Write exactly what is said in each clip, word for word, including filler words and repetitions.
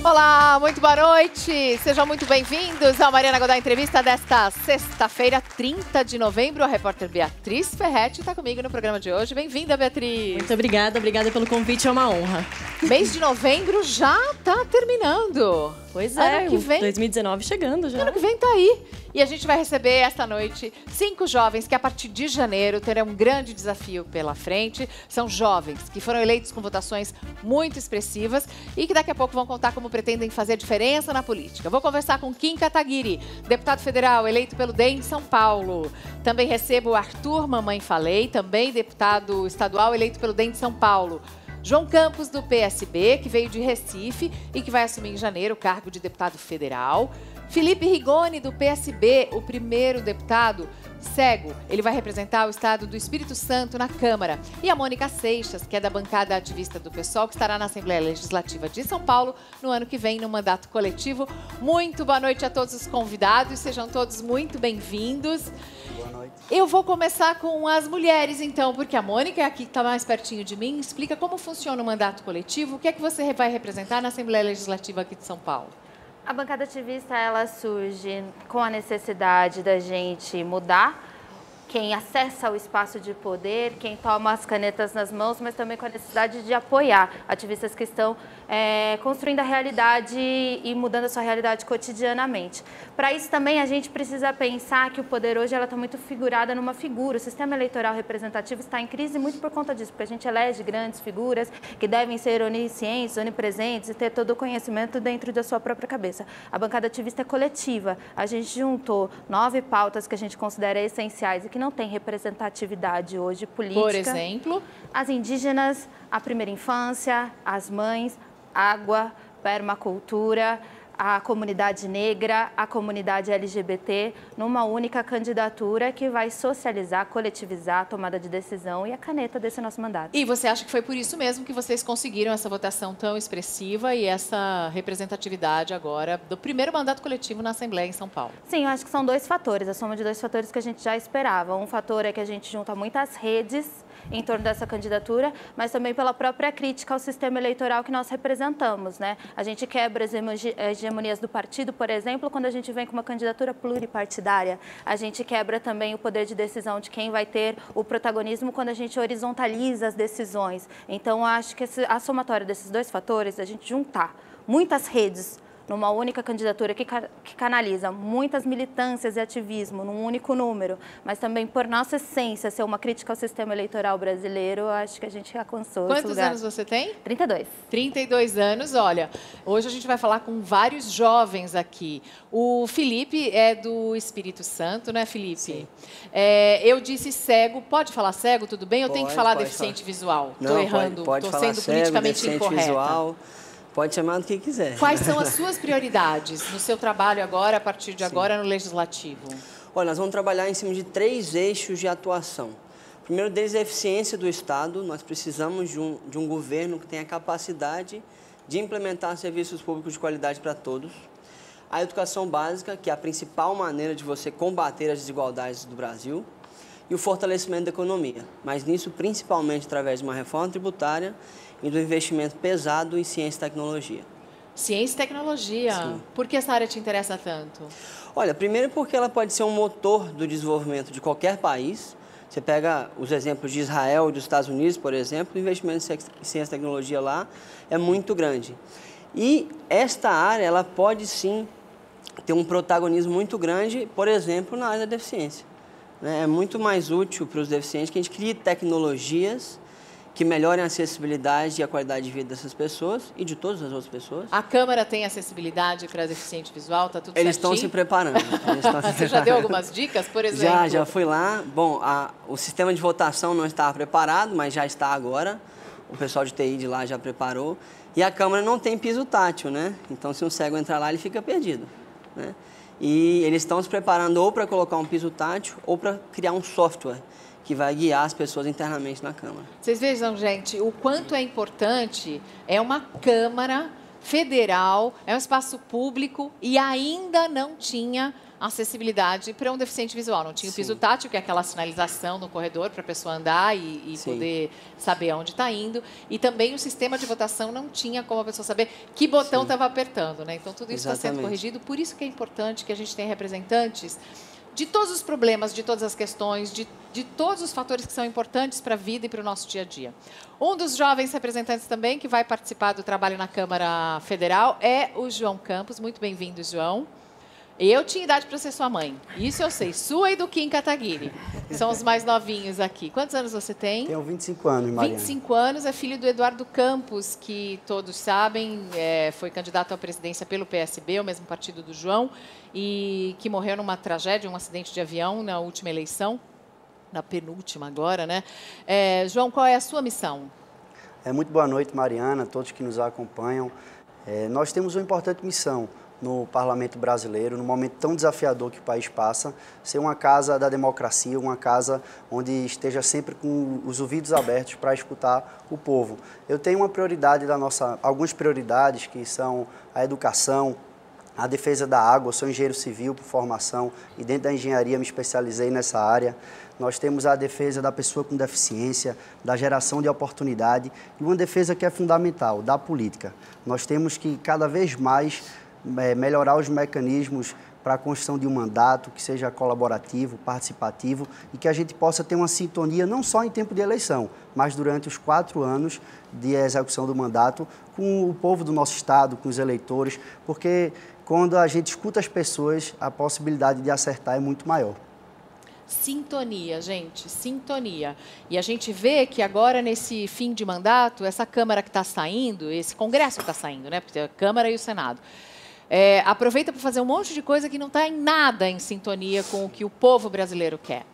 Olá, muito boa noite. Sejam muito bem-vindos ao Mariana Godá Entrevista desta sexta-feira, trinta de novembro. A repórter Beatriz Ferretti está comigo no programa de hoje. Bem-vinda, Beatriz. Muito obrigada, obrigada pelo convite, é uma honra. Mês de novembro já está terminando. Pois é, ano que vem, dois mil e dezenove chegando já. Ano que vem tá aí. E a gente vai receber esta noite cinco jovens que a partir de janeiro terão um grande desafio pela frente. São jovens que foram eleitos com votações muito expressivas e que daqui a pouco vão contar como pretendem fazer diferença na política. Vou conversar com Kim Kataguiri, deputado federal eleito pelo D E M São Paulo. Também recebo o Arthur Mamãe Falei, também deputado estadual eleito pelo D E M São Paulo. João Campos, do P S B, que veio de Recife e que vai assumir em janeiro o cargo de deputado federal. Felipe Rigoni, do P S B, o primeiro deputado cego. Ele vai representar o estado do Espírito Santo na Câmara. E a Mônica Seixas, que é da bancada ativista do PSOL, que estará na Assembleia Legislativa de São Paulo no ano que vem, no mandato coletivo. Muito boa noite a todos os convidados, sejam todos muito bem-vindos. Boa noite. Eu vou começar com as mulheres, então, porque a Mônica é aqui que está mais pertinho de mim. Explica como funciona o mandato coletivo, o que é que você vai representar na Assembleia Legislativa aqui de São Paulo. A bancada ativista, ela surge com a necessidade da gente mudar quem acessa o espaço de poder, quem toma as canetas nas mãos, mas também com a necessidade de apoiar ativistas que estão é, construindo a realidade e mudando a sua realidade cotidianamente. Para isso também a gente precisa pensar que o poder hoje está muito figurada numa figura. O sistema eleitoral representativo está em crise muito por conta disso, porque a gente elege grandes figuras que devem ser oniscientes, onipresentes e ter todo o conhecimento dentro da sua própria cabeça. A bancada ativista é coletiva. A gente juntou nove pautas que a gente considera essenciais e que não tem representatividade hoje política. Por exemplo? As indígenas, a primeira infância, as mães, água, permacultura, a comunidade negra, a comunidade L G B T, numa única candidatura que vai socializar, coletivizar a tomada de decisão e a caneta desse nosso mandato. E você acha que foi por isso mesmo que vocês conseguiram essa votação tão expressiva e essa representatividade agora do primeiro mandato coletivo na Assembleia em São Paulo? Sim, eu acho que são dois fatores, a soma de dois fatores que a gente já esperava. Um fator é que a gente junta muitas redes em torno dessa candidatura, mas também pela própria crítica ao sistema eleitoral que nós representamos, né? A gente quebra as hegemonias do partido, por exemplo, quando a gente vem com uma candidatura pluripartidária. A gente quebra também o poder de decisão de quem vai ter o protagonismo quando a gente horizontaliza as decisões. Então, acho que a somatória desses dois fatores, a gente juntar muitas redes numa única candidatura que, ca que canaliza muitas militâncias e ativismo num único número, mas também por nossa essência ser uma crítica ao sistema eleitoral brasileiro, eu acho que a gente alcançou esse lugar. Quantos anos você tem? trinta e dois. trinta e dois anos, olha, hoje a gente vai falar com vários jovens aqui. O Felipe é do Espírito Santo, né, Felipe? Sim. É, eu disse cego, pode falar cego, tudo bem? Eu pode, tenho que falar pode deficiente falar. visual? Não, Estou errando, pode, pode estou falar sendo cego, politicamente deficiente incorreta. Visual. Pode chamar do que quiser. Quais são as suas prioridades no seu trabalho agora, a partir de Sim. agora, no Legislativo? Olha, nós vamos trabalhar em cima de três eixos de atuação. O primeiro deles é a eficiência do Estado. Nós precisamos de um, de um governo que tenha capacidade de implementar serviços públicos de qualidade para todos. A educação básica, que é a principal maneira de você combater as desigualdades do Brasil. E o fortalecimento da economia. Mas nisso, principalmente, através de uma reforma tributária e do investimento pesado em ciência e tecnologia. Ciência e tecnologia. Sim. Por que essa área te interessa tanto? Olha, primeiro porque ela pode ser um motor do desenvolvimento de qualquer país. Você pega os exemplos de Israel e dos Estados Unidos, por exemplo, o investimento em ciência e tecnologia lá é muito grande. E esta área, ela pode sim ter um protagonismo muito grande, por exemplo, na área da deficiência. É muito mais útil para os deficientes que a gente crie tecnologias que melhorem a acessibilidade e a qualidade de vida dessas pessoas e de todas as outras pessoas. A Câmara tem acessibilidade para deficiente visual? Está tudo Eles certinho? estão se preparando. Eles estão se Você já deu algumas dicas, por exemplo? Já, já fui lá. Bom, a, o sistema de votação não estava preparado, mas já está agora. O pessoal de T I de lá já preparou. E a Câmara não tem piso tátil, né? Então, se um cego entrar lá, ele fica perdido, né? E eles estão se preparando ou para colocar um piso tátil ou para criar um software que vai guiar as pessoas internamente na Câmara. Vocês vejam, gente, o quanto é importante, é uma Câmara federal, é um espaço público e ainda não tinha acessibilidade para um deficiente visual. Não tinha o piso Sim. tátil, que é aquela sinalização no corredor para a pessoa andar e, e poder saber aonde está indo. E também o sistema de votação não tinha como a pessoa saber que botão estava apertando, né? Então, tudo isso está sendo corrigido. Por isso que é importante que a gente tenha representantes de todos os problemas, de todas as questões, de, de todos os fatores que são importantes para a vida e para o nosso dia a dia. Um dos jovens representantes também que vai participar do trabalho na Câmara Federal é o João Campos. Muito bem-vindo, João. Eu tinha idade para ser sua mãe. Isso eu sei. Sua e do Kim Kataguiri. São os mais novinhos aqui. Quantos anos você tem? Tenho vinte e cinco anos, Mariana. vinte e cinco anos, é filho do Eduardo Campos, que todos sabem, é, foi candidato à presidência pelo P S B, o mesmo partido do João, e que morreu numa tragédia, um acidente de avião na última eleição, na penúltima agora, né? É, João, qual é a sua missão? É, muito boa noite, Mariana, todos que nos acompanham. É, nós temos uma importante missão no Parlamento Brasileiro, num momento tão desafiador que o país passa, ser uma casa da democracia, uma casa onde esteja sempre com os ouvidos abertos para escutar o povo. Eu tenho uma prioridade da nossa, algumas prioridades que são a educação, a defesa da água. Eu sou engenheiro civil por formação e dentro da engenharia me especializei nessa área. Nós temos a defesa da pessoa com deficiência, da geração de oportunidade e uma defesa que é fundamental, da política. Nós temos que cada vez mais é, melhorar os mecanismos para a construção de um mandato que seja colaborativo, participativo e que a gente possa ter uma sintonia não só em tempo de eleição, mas durante os quatro anos de execução do mandato com o povo do nosso estado, com os eleitores, porque quando a gente escuta as pessoas, a possibilidade de acertar é muito maior. Sintonia, gente, sintonia. E a gente vê que agora, nesse fim de mandato, essa Câmara que está saindo, esse Congresso que está saindo, né? Porque a Câmara e o Senado, É, aproveita para fazer um monte de coisa que não está em nada em sintonia com o que o povo brasileiro quer.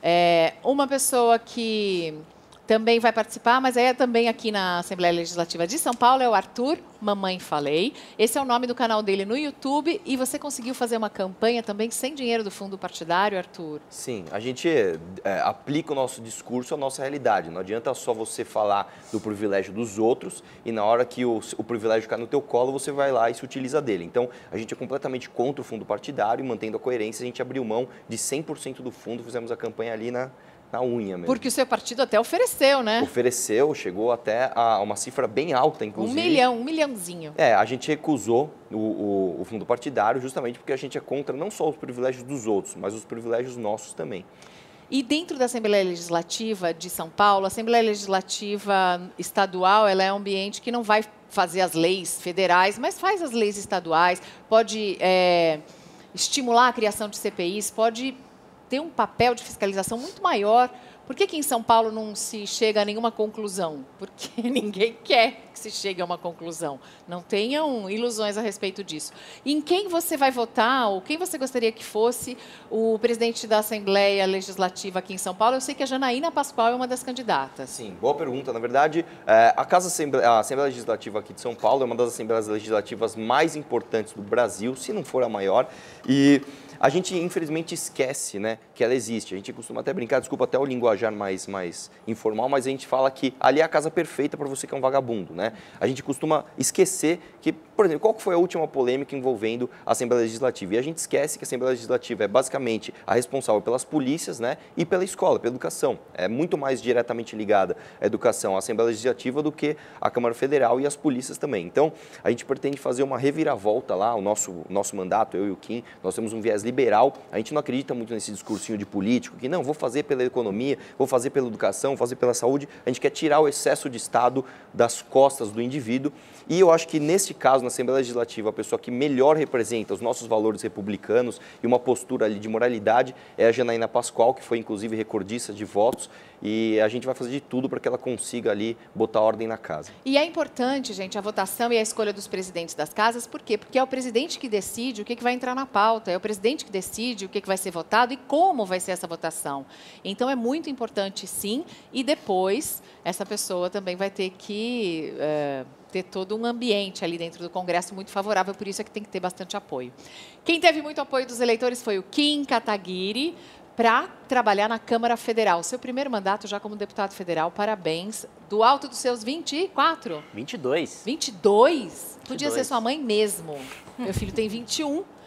É, uma pessoa que também vai participar, mas é também aqui na Assembleia Legislativa de São Paulo, é o Arthur Mamãe Falei. Esse é o nome do canal dele no YouTube e você conseguiu fazer uma campanha também sem dinheiro do fundo partidário, Arthur? Sim, a gente é, aplica o nosso discurso à nossa realidade. Não adianta só você falar do privilégio dos outros e na hora que o, o privilégio cai no teu colo, você vai lá e se utiliza dele. Então, a gente é completamente contra o fundo partidário e mantendo a coerência, a gente abriu mão de cem por cento do fundo, fizemos a campanha ali na... na unha mesmo. Porque o seu partido até ofereceu, né? Ofereceu, chegou até a uma cifra bem alta, inclusive. Um milhão, um milhãozinho. É, a gente recusou o, o, o fundo partidário justamente porque a gente é contra não só os privilégios dos outros, mas os privilégios nossos também. E dentro da Assembleia Legislativa de São Paulo, a Assembleia Legislativa Estadual, ela é um ambiente que não vai fazer as leis federais, mas faz as leis estaduais, pode é, estimular a criação de C P Is, pode ter um papel de fiscalização muito maior. Por que que em São Paulo não se chega a nenhuma conclusão? Porque ninguém quer que se chegue a uma conclusão. Não tenham ilusões a respeito disso. E em quem você vai votar, ou quem você gostaria que fosse o presidente da Assembleia Legislativa aqui em São Paulo? Eu sei que a Janaína Pascoal é uma das candidatas. Sim, boa pergunta. Na verdade, a Casa Assembleia, a Assembleia Legislativa aqui de São Paulo é uma das assembleias legislativas mais importantes do Brasil, se não for a maior. E a gente, infelizmente, esquece, né, que ela existe. A gente costuma até brincar, desculpa até o linguajar mais, mais informal, mas a gente fala que ali é a casa perfeita para você que é um vagabundo, né? A gente costuma esquecer que, por exemplo, qual foi a última polêmica envolvendo a Assembleia Legislativa? E a gente esquece que a Assembleia Legislativa é basicamente a responsável pelas polícias, né, e pela escola, pela educação. É muito mais diretamente ligada à educação, à Assembleia Legislativa, do que a Câmara Federal e as polícias também. Então, a gente pretende fazer uma reviravolta lá, o nosso, nosso mandato, eu e o Kim, nós temos um viés liberal, a gente não acredita muito nesse discursinho de político, que não, vou fazer pela economia, vou fazer pela educação, vou fazer pela saúde. A gente quer tirar o excesso de Estado das costas do indivíduo e eu acho que nesse caso, na Assembleia Legislativa, a pessoa que melhor representa os nossos valores republicanos e uma postura ali de moralidade é a Janaína Pascoal, que foi inclusive recordista de votos, e a gente vai fazer de tudo para que ela consiga ali botar ordem na casa. E é importante, gente, a votação e a escolha dos presidentes das casas, por quê? Porque é o presidente que decide o que vai entrar na pauta, é o presidente que decide o que vai ser votado e como vai ser essa votação. Então, é muito importante, sim, e depois essa pessoa também vai ter que é, ter todo um ambiente ali dentro do Congresso muito favorável, por isso é que tem que ter bastante apoio. Quem teve muito apoio dos eleitores foi o Kim Kataguiri, para trabalhar na Câmara Federal. Seu primeiro mandato já como deputado federal, parabéns. Do alto dos seus vinte e quatro? vinte e dois. vinte e dois? Podia vinte e dois. ser sua mãe mesmo. Meu filho tem vinte e um.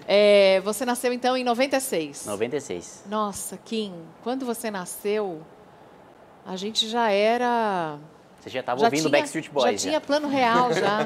É, você nasceu, então, em noventa e seis? noventa e seis. Nossa, Kim, quando você nasceu, a gente já era... Você já estava ouvindo tinha, Backstreet Boys. Já, já tinha plano real, já.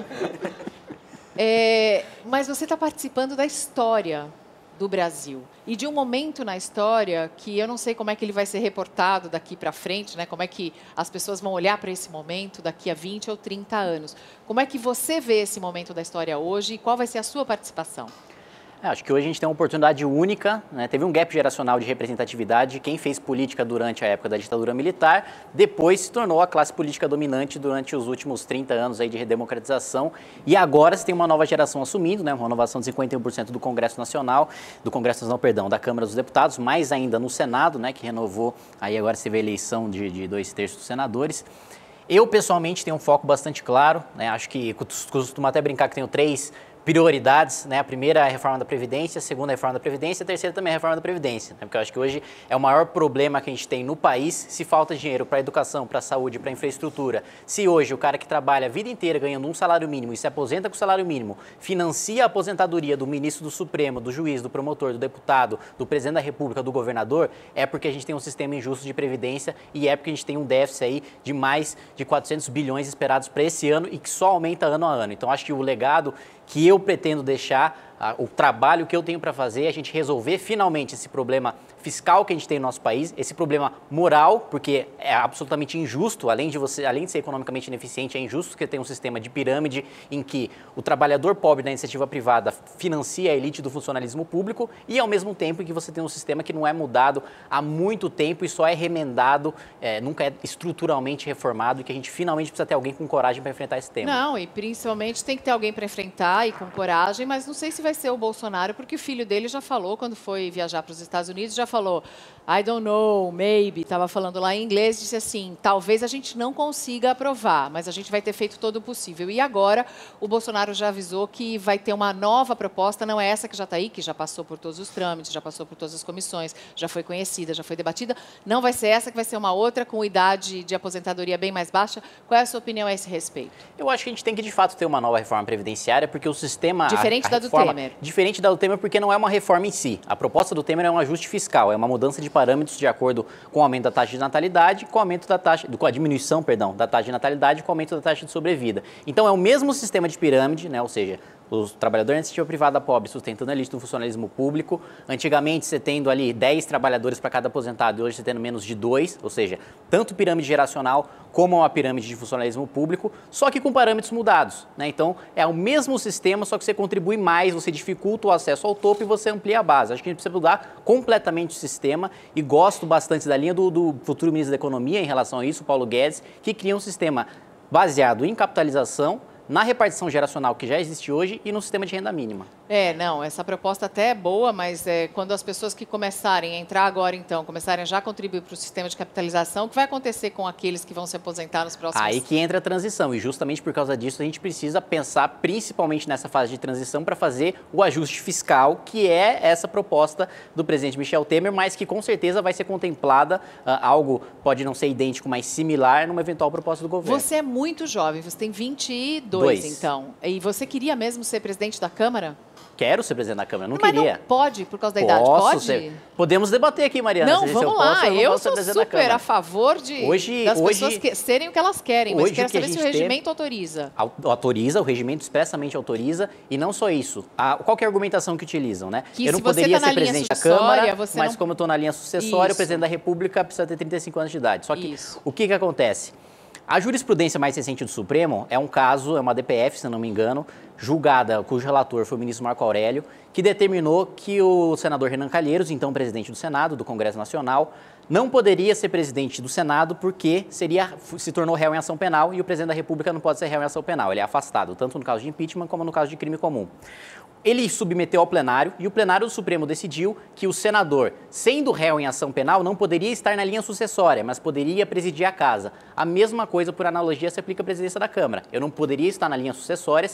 É, mas você está participando da história do Brasil. E de um momento na história que eu não sei como é que ele vai ser reportado daqui para frente, né? Como é que as pessoas vão olhar para esse momento daqui a vinte ou trinta anos. Como é que você vê esse momento da história hoje e qual vai ser a sua participação? É, acho que hoje a gente tem uma oportunidade única, né? Teve um gap geracional de representatividade. Quem fez política durante a época da ditadura militar, depois se tornou a classe política dominante durante os últimos trinta anos aí de redemocratização. E agora se tem uma nova geração assumindo, né? Uma renovação de cinquenta e um por cento do Congresso Nacional, do Congresso não, perdão, da Câmara dos Deputados, mais ainda no Senado, né? Que renovou, aí agora se vê a eleição de, de dois terços dos senadores. Eu, pessoalmente, tenho um foco bastante claro, né? Acho que costumo até brincar que tenho três prioridades, né? A primeira é a reforma da Previdência, a segunda é a reforma da Previdência, a terceira também é a reforma da Previdência, né? Porque eu acho que hoje é o maior problema que a gente tem no país, se falta dinheiro para a educação, para a saúde, para a infraestrutura. Se hoje o cara que trabalha a vida inteira ganhando um salário mínimo e se aposenta com o salário mínimo, financia a aposentadoria do ministro do Supremo, do juiz, do promotor, do deputado, do presidente da República, do governador, é porque a gente tem um sistema injusto de previdência e é porque a gente tem um déficit aí de mais de quatrocentos bilhões esperados para esse ano e que só aumenta ano a ano. Então, acho que o legado que eu pretendo deixar, a, o trabalho que eu tenho para fazer é a gente resolver finalmente esse problema fiscal que a gente tem no nosso país, esse problema moral, porque é absolutamente injusto, além de você, além de ser economicamente ineficiente, é injusto porque tem um sistema de pirâmide em que o trabalhador pobre da iniciativa privada financia a elite do funcionalismo público e, ao mesmo tempo, em que você tem um sistema que não é mudado há muito tempo e só é remendado, é, nunca é estruturalmente reformado e que a gente finalmente precisa ter alguém com coragem para enfrentar esse tema. Não, e principalmente tem que ter alguém para enfrentar e com coragem, mas não sei se vai ser o Bolsonaro, porque o filho dele já falou, quando foi viajar para os Estados Unidos, já falou, I don't know, maybe, estava falando lá em inglês, disse assim, talvez a gente não consiga aprovar, mas a gente vai ter feito todo o possível. E agora o Bolsonaro já avisou que vai ter uma nova proposta, não é essa que já está aí, que já passou por todos os trâmites, já passou por todas as comissões, já foi conhecida, já foi debatida, não vai ser essa, que vai ser uma outra com idade de aposentadoria bem mais baixa. Qual é a sua opinião a esse respeito? Eu acho que a gente tem que, de fato, ter uma nova reforma previdenciária, porque o sistema... Diferente a, a da reforma, do Temer. Diferente da do Temer, porque não é uma reforma em si. A proposta do Temer é um ajuste fiscal, é uma mudança de parâmetros de acordo com o aumento da taxa de natalidade, com o aumento da taxa, com a diminuição, perdão, da taxa de natalidade, com o aumento da taxa de sobrevida. Então, é o mesmo sistema de pirâmide, né? Ou seja, os trabalhadores da iniciativa privada pobre sustentando a elite do funcionalismo público. Antigamente, você tendo ali dez trabalhadores para cada aposentado, e hoje você tendo menos de dois, ou seja, tanto pirâmide geracional como uma pirâmide de funcionalismo público, só que com parâmetros mudados, né? Então, é o mesmo sistema, só que você contribui mais, você dificulta o acesso ao topo e você amplia a base. Acho que a gente precisa mudar completamente o sistema e gosto bastante da linha do, do futuro ministro da Economia em relação a isso, Paulo Guedes, que cria um sistema baseado em capitalização, na repartição geracional que já existe hoje e no sistema de renda mínima. É, não, essa proposta até é boa, mas é, quando as pessoas que começarem a entrar agora, então, começarem a já contribuir para o sistema de capitalização, o que vai acontecer com aqueles que vão se aposentar nos próximos anos? Aí que entra a transição, e justamente por causa disso a gente precisa pensar principalmente nessa fase de transição para fazer o ajuste fiscal, que é essa proposta do presidente Michel Temer, mas que com certeza vai ser contemplada, uh, algo pode não ser idêntico, mas similar, numa eventual proposta do governo. Você é muito jovem, você tem vinte e dois, Dois. Então. E você queria mesmo ser presidente da Câmara? Quero ser presidente da Câmara, não Mas queria. não pode, por causa da Posso idade, pode? Ser. Podemos debater aqui, Mariana. Não, se vamos eu lá, posso, eu, não eu posso ser sou presidente da super Câmara. a favor de, hoje, das hoje, pessoas que, serem o que elas querem, mas hoje quero que a saber se o gente regimento tem- autoriza. Autoriza, o regimento expressamente autoriza, e não só isso. A, qual que é a argumentação que utilizam, né? Que eu não se você poderia tá na ser linha presidente da sucessória, Câmara, você mas não- como eu estou na linha sucessória, Isso. o presidente da República precisa ter trinta e cinco anos de idade. Só que Isso. o que que acontece? A jurisprudência mais recente do Supremo é um caso, é uma D P F, se não me engano, julgada, cujo relator foi o ministro Marco Aurélio, que determinou que o senador Renan Calheiros, então presidente do Senado, do Congresso Nacional, não poderia ser presidente do Senado porque seria, se tornou réu em ação penal e o presidente da República não pode ser réu em ação penal. Ele é afastado, tanto no caso de impeachment como no caso de crime comum. Ele submeteu ao plenário e o plenário do Supremo decidiu que o senador, sendo réu em ação penal, não poderia estar na linha sucessória, mas poderia presidir a casa. A mesma coisa, por analogia, se aplica à presidência da Câmara. Eu não poderia estar na linha sucessória, seria pular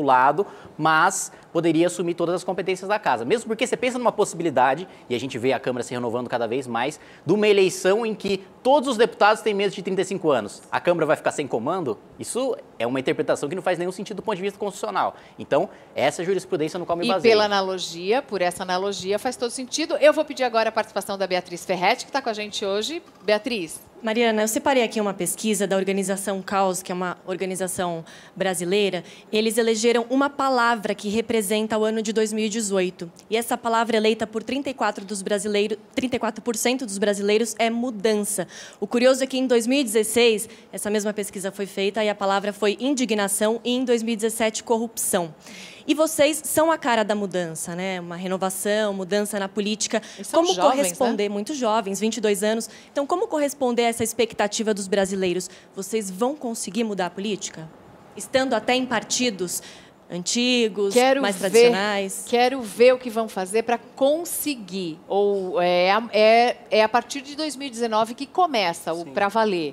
lado, mas poderia assumir todas as competências da casa. Mesmo porque você pensa numa possibilidade, e a gente vê a Câmara se renovando cada vez mais, de uma eleição em que todos os deputados têm menos de trinta e cinco anos. A Câmara vai ficar sem comando? Isso é uma interpretação que não faz nenhum sentido do ponto de vista constitucional. Então, essa é a jurisprudência no qual me baseio. E pela analogia, por essa analogia, faz todo sentido. Eu vou pedir agora a participação da Beatriz Ferretti, que está com a gente hoje. Beatriz. Mariana, eu separei aqui uma pesquisa da organização Caos, que é uma organização brasileira. Eles elegeram uma palavra que representa o ano de dois mil e dezoito. E essa palavra eleita por trinta e quatro dos brasileiros, trinta e quatro por cento dos brasileiros é mudança. O curioso é que em dois mil e dezesseis, essa mesma pesquisa foi feita e a palavra foi indignação e em dois mil e dezessete, corrupção. E vocês são a cara da mudança, né? Uma renovação, mudança na política. Como jovens, corresponder, né? Muito jovens, vinte e dois anos. Então, como corresponder a essa expectativa dos brasileiros? Vocês vão conseguir mudar a política? Estando até em partidos antigos, Quero mais ver, tradicionais? Quero ver o que vão fazer para conseguir. Ou é, é, é a partir de dois mil e dezenove que começa o para valer.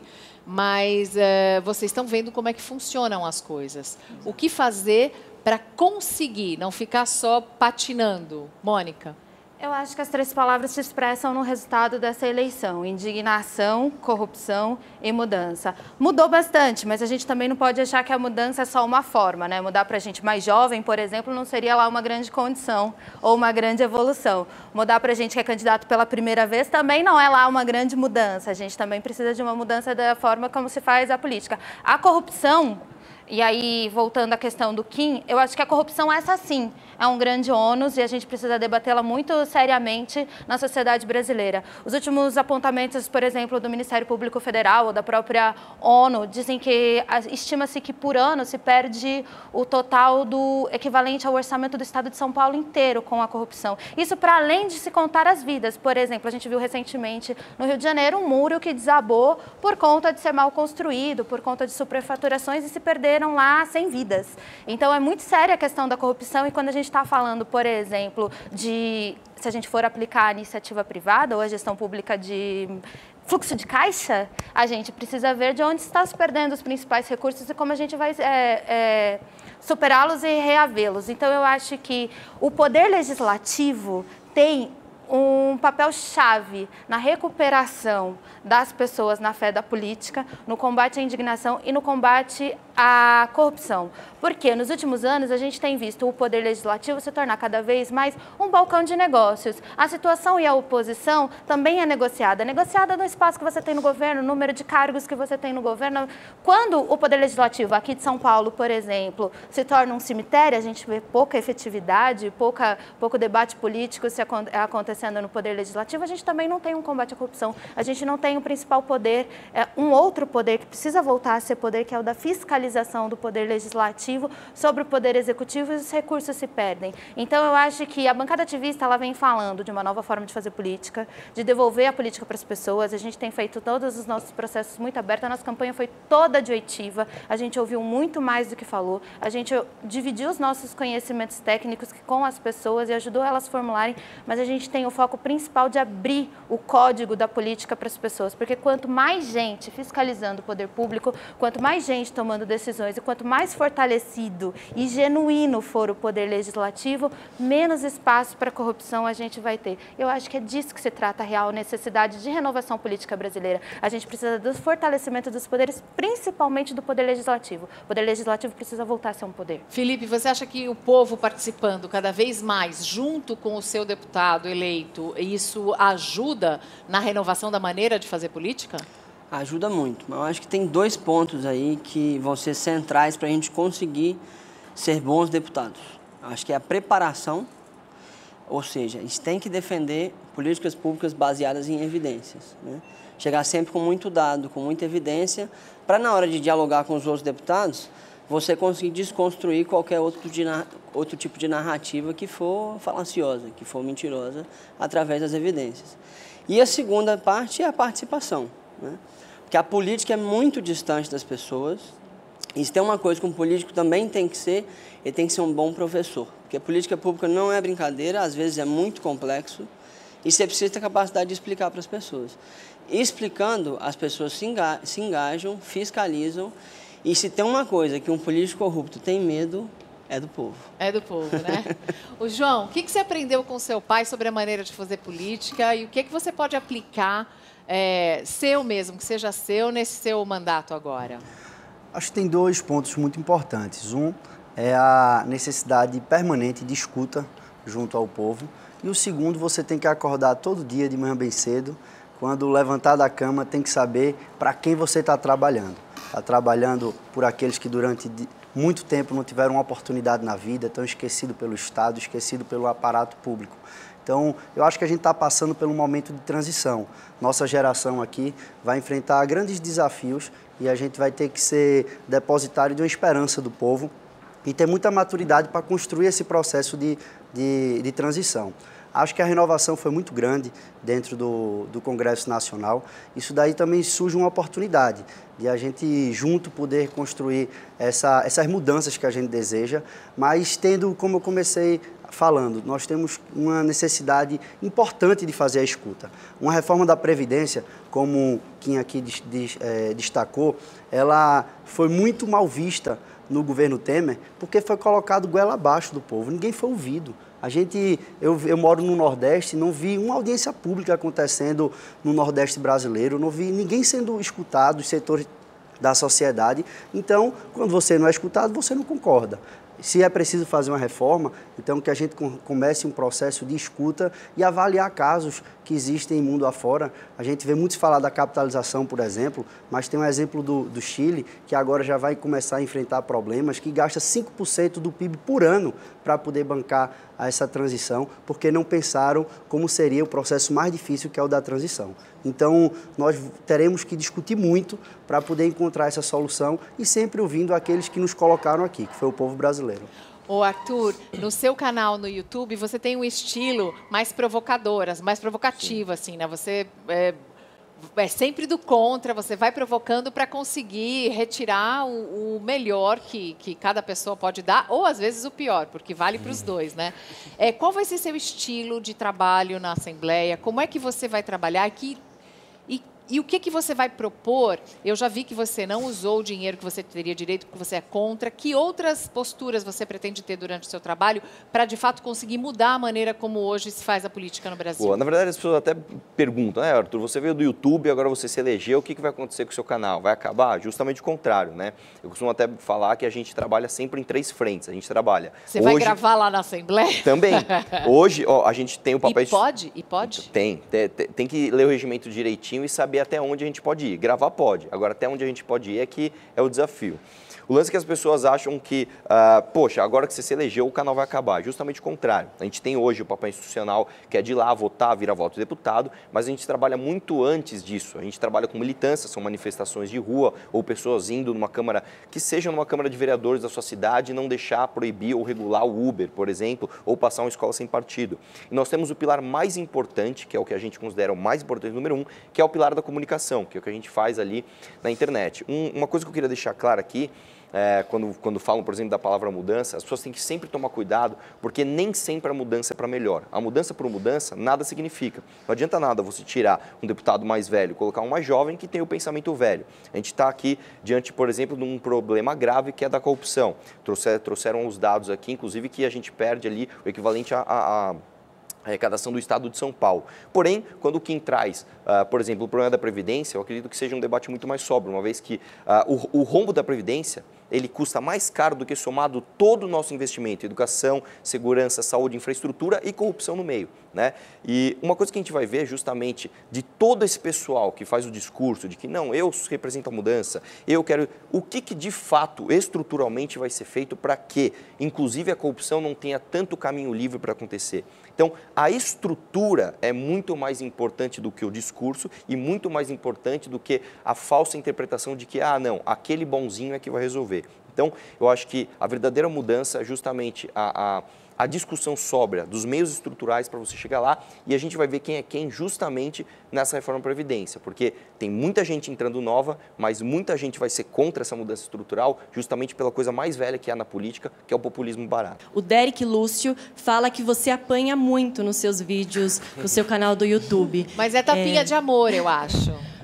Mas é, vocês estão vendo como é que funcionam as coisas. O que fazer para conseguir, não ficar só patinando? Mônica? Eu acho que as três palavras se expressam no resultado dessa eleição: indignação, corrupção e mudança. Mudou bastante, mas a gente também não pode achar que a mudança é só uma forma, né? Mudar para a gente mais jovem, por exemplo, não seria lá uma grande condição ou uma grande evolução. Mudar para a gente que é candidato pela primeira vez também não é lá uma grande mudança. A gente também precisa de uma mudança da forma como se faz a política. A corrupção... E aí, voltando à questão do Kim, eu acho que a corrupção, essa sim, é um grande ônus e a gente precisa debatê-la muito seriamente na sociedade brasileira. Os últimos apontamentos, por exemplo, do Ministério Público Federal ou da própria ONU, dizem que estima-se que por ano se perde o total do equivalente ao orçamento do Estado de São Paulo inteiro com a corrupção. Isso para além de se contar as vidas. Por exemplo, a gente viu recentemente no Rio de Janeiro um muro que desabou por conta de ser mal construído, por conta de superfaturações e se perder lá sem vidas. Então, é muito séria a questão da corrupção e quando a gente está falando, por exemplo, de se a gente for aplicar a iniciativa privada ou a gestão pública de fluxo de caixa, a gente precisa ver de onde está se perdendo os principais recursos e como a gente vai é, é, superá-los e reavê-los. Então, eu acho que o poder legislativo tem um papel-chave na recuperação das pessoas na fé da política, no combate à indignação e no combate à corrupção. Porque nos últimos anos a gente tem visto o poder legislativo se tornar cada vez mais um balcão de negócios. A situação e a oposição também é negociada. Negociada no espaço que você tem no governo, no número de cargos que você tem no governo. Quando o poder legislativo, aqui de São Paulo, por exemplo, se torna um cemitério, a gente vê pouca efetividade, pouca, pouco debate político se acontecendo no poder legislativo, a gente também não tem um combate à corrupção. A gente não tem o principal poder, é, um outro poder que precisa voltar a ser poder, que é o da fiscalização do poder legislativo sobre o poder executivo, e os recursos se perdem. Então, eu acho que a bancada ativista ela vem falando de uma nova forma de fazer política, de devolver a política para as pessoas. A gente tem feito todos os nossos processos muito abertos, a nossa campanha foi toda de oitiva, a gente ouviu muito mais do que falou, a gente dividiu os nossos conhecimentos técnicos com as pessoas e ajudou elas a formularem, mas a gente tem o foco principal de abrir o código da política para as pessoas, porque quanto mais gente fiscalizando o poder público, quanto mais gente tomando decisões e quanto mais fortalecido e genuíno for o poder legislativo, menos espaço para corrupção a gente vai ter. Eu acho que é disso que se trata a real necessidade de renovação política brasileira. A gente precisa do fortalecimento dos poderes, principalmente do poder legislativo. O poder legislativo precisa voltar a ser um poder. Felipe, você acha que o povo participando cada vez mais, junto com o seu deputado eleito, isso ajuda na renovação da maneira de fazer política? Ajuda muito, mas eu acho que tem dois pontos aí que vão ser centrais para a gente conseguir ser bons deputados. Acho que é a preparação, ou seja, a gente tem que defender políticas públicas baseadas em evidências, né? Chegar sempre com muito dado, com muita evidência, para na hora de dialogar com os outros deputados, você conseguir desconstruir qualquer outro, de, outro tipo de narrativa que for falaciosa, que for mentirosa, através das evidências. E a segunda parte é a participação, né? Porque a política é muito distante das pessoas. E se tem uma coisa que um político também tem que ser, ele tem que ser um bom professor. Porque a política pública não é brincadeira, às vezes é muito complexo, e você precisa ter capacidade de explicar para as pessoas. E explicando, as pessoas se, enga se engajam, fiscalizam, e se tem uma coisa que um político corrupto tem medo, É do povo. É do povo, né? O João, o que, que você aprendeu com seu pai sobre a maneira de fazer política e o que, que você pode aplicar é, seu mesmo, que seja seu, nesse seu mandato agora? Acho que tem dois pontos muito importantes. Um é a necessidade permanente de escuta junto ao povo. E o segundo, você tem que acordar todo dia de manhã bem cedo. Quando levantar da cama, tem que saber para quem você está trabalhando. Está trabalhando por aqueles que durante muito tempo não tiveram uma oportunidade na vida, estão esquecidos pelo Estado, esquecidos pelo aparato público. Então, eu acho que a gente está passando por um momento de transição. Nossa geração aqui vai enfrentar grandes desafios e a gente vai ter que ser depositário de uma esperança do povo e ter muita maturidade para construir esse processo de, de, de transição. Acho que a renovação foi muito grande dentro do, do Congresso Nacional. Isso daí também surge uma oportunidade de a gente junto poder construir essa, essas mudanças que a gente deseja, mas tendo, como eu comecei falando, nós temos uma necessidade importante de fazer a escuta. Uma reforma da Previdência, como quem aqui des, des, é, destacou, ela foi muito mal vista no governo Temer, porque foi colocado goela abaixo do povo, ninguém foi ouvido. A gente, eu, eu moro no Nordeste, não vi uma audiência pública acontecendo no Nordeste brasileiro, não vi ninguém sendo escutado, os setores da sociedade. Então, quando você não é escutado, você não concorda. Se é preciso fazer uma reforma, então que a gente comece um processo de escuta e avaliar casos que existem em mundo afora. A gente vê muito falar da capitalização, por exemplo, mas tem um exemplo do, do Chile, que agora já vai começar a enfrentar problemas, que gasta cinco por cento do P I B por ano para poder bancar essa transição, porque não pensaram como seria o processo mais difícil, que é o da transição. Então, nós teremos que discutir muito para poder encontrar essa solução e sempre ouvindo aqueles que nos colocaram aqui, que foi o povo brasileiro. Ô Arthur, no seu canal no YouTube, você tem um estilo mais provocador, mais provocativo, assim, né? Você é, é sempre do contra, você vai provocando para conseguir retirar o, o melhor que, que cada pessoa pode dar, ou às vezes o pior, porque vale para os dois, né? É, qual vai ser seu estilo de trabalho na Assembleia? Como é que você vai trabalhar? Que, e E o que, que você vai propor? Eu já vi que você não usou o dinheiro que você teria direito, porque você é contra. Que outras posturas você pretende ter durante o seu trabalho para, de fato, conseguir mudar a maneira como hoje se faz a política no Brasil? Boa. Na verdade, as pessoas até perguntam, né, Arthur, você veio do YouTube, agora você se elegeu, o que, que vai acontecer com o seu canal? Vai acabar? Justamente o contrário, né? Eu costumo até falar que a gente trabalha sempre em três frentes. A gente trabalha... Você hoje... vai gravar lá na Assembleia? Também. Hoje, ó, a gente tem o papel... E pode? E pode? Tem. Tem, tem que ler o regimento direitinho e saber até onde a gente pode ir. Gravar pode. Agora, até onde a gente pode ir é que é o desafio. O lance é que as pessoas acham que, uh, poxa, agora que você se elegeu, o canal vai acabar. Justamente o contrário. A gente tem hoje o papel institucional, que é de ir lá, votar, virar voto de deputado, mas a gente trabalha muito antes disso. A gente trabalha com militância, são manifestações de rua, ou pessoas indo numa Câmara, que seja numa Câmara de Vereadores da sua cidade, e não deixar proibir ou regular o Uber, por exemplo, ou passar uma escola sem partido. E nós temos o pilar mais importante, que é o que a gente considera o mais importante, número um, que é o pilar da comunicação, que é o que a gente faz ali na internet. Um, uma coisa que eu queria deixar clara aqui, É, quando, quando falam, por exemplo, da palavra mudança, as pessoas têm que sempre tomar cuidado, porque nem sempre a mudança é para melhor. A mudança por mudança nada significa. Não adianta nada você tirar um deputado mais velho e colocar um mais jovem que tem o pensamento velho. A gente está aqui diante, por exemplo, de um problema grave que é da corrupção. Trouxer, trouxeram os dados aqui, inclusive, que a gente perde ali o equivalente a... a, a arrecadação do Estado de São Paulo. Porém, quando quem traz, uh, por exemplo, o problema da Previdência, eu acredito que seja um debate muito mais sóbrio, uma vez que uh, o, o rombo da Previdência, ele custa mais caro do que somado todo o nosso investimento, educação, segurança, saúde, infraestrutura e corrupção no meio, né? E uma coisa que a gente vai ver justamente de todo esse pessoal que faz o discurso de que não, eu represento a mudança, eu quero... O que, que de fato, estruturalmente vai ser feito para que, inclusive, a corrupção não tenha tanto caminho livre para acontecer? Então, a estrutura é muito mais importante do que o discurso e muito mais importante do que a falsa interpretação de que, ah, não, aquele bonzinho é que vai resolver. Então, eu acho que a verdadeira mudança é justamente a, a, a discussão sóbria dos meios estruturais para você chegar lá e a gente vai ver quem é quem justamente nessa reforma da Previdência, porque tem muita gente entrando nova, mas muita gente vai ser contra essa mudança estrutural justamente pela coisa mais velha que há na política, que é o populismo barato. O Derek Lúcio fala que você apanha muito nos seus vídeos, no seu canal do YouTube. Mas é tapinha é... de amor, eu acho.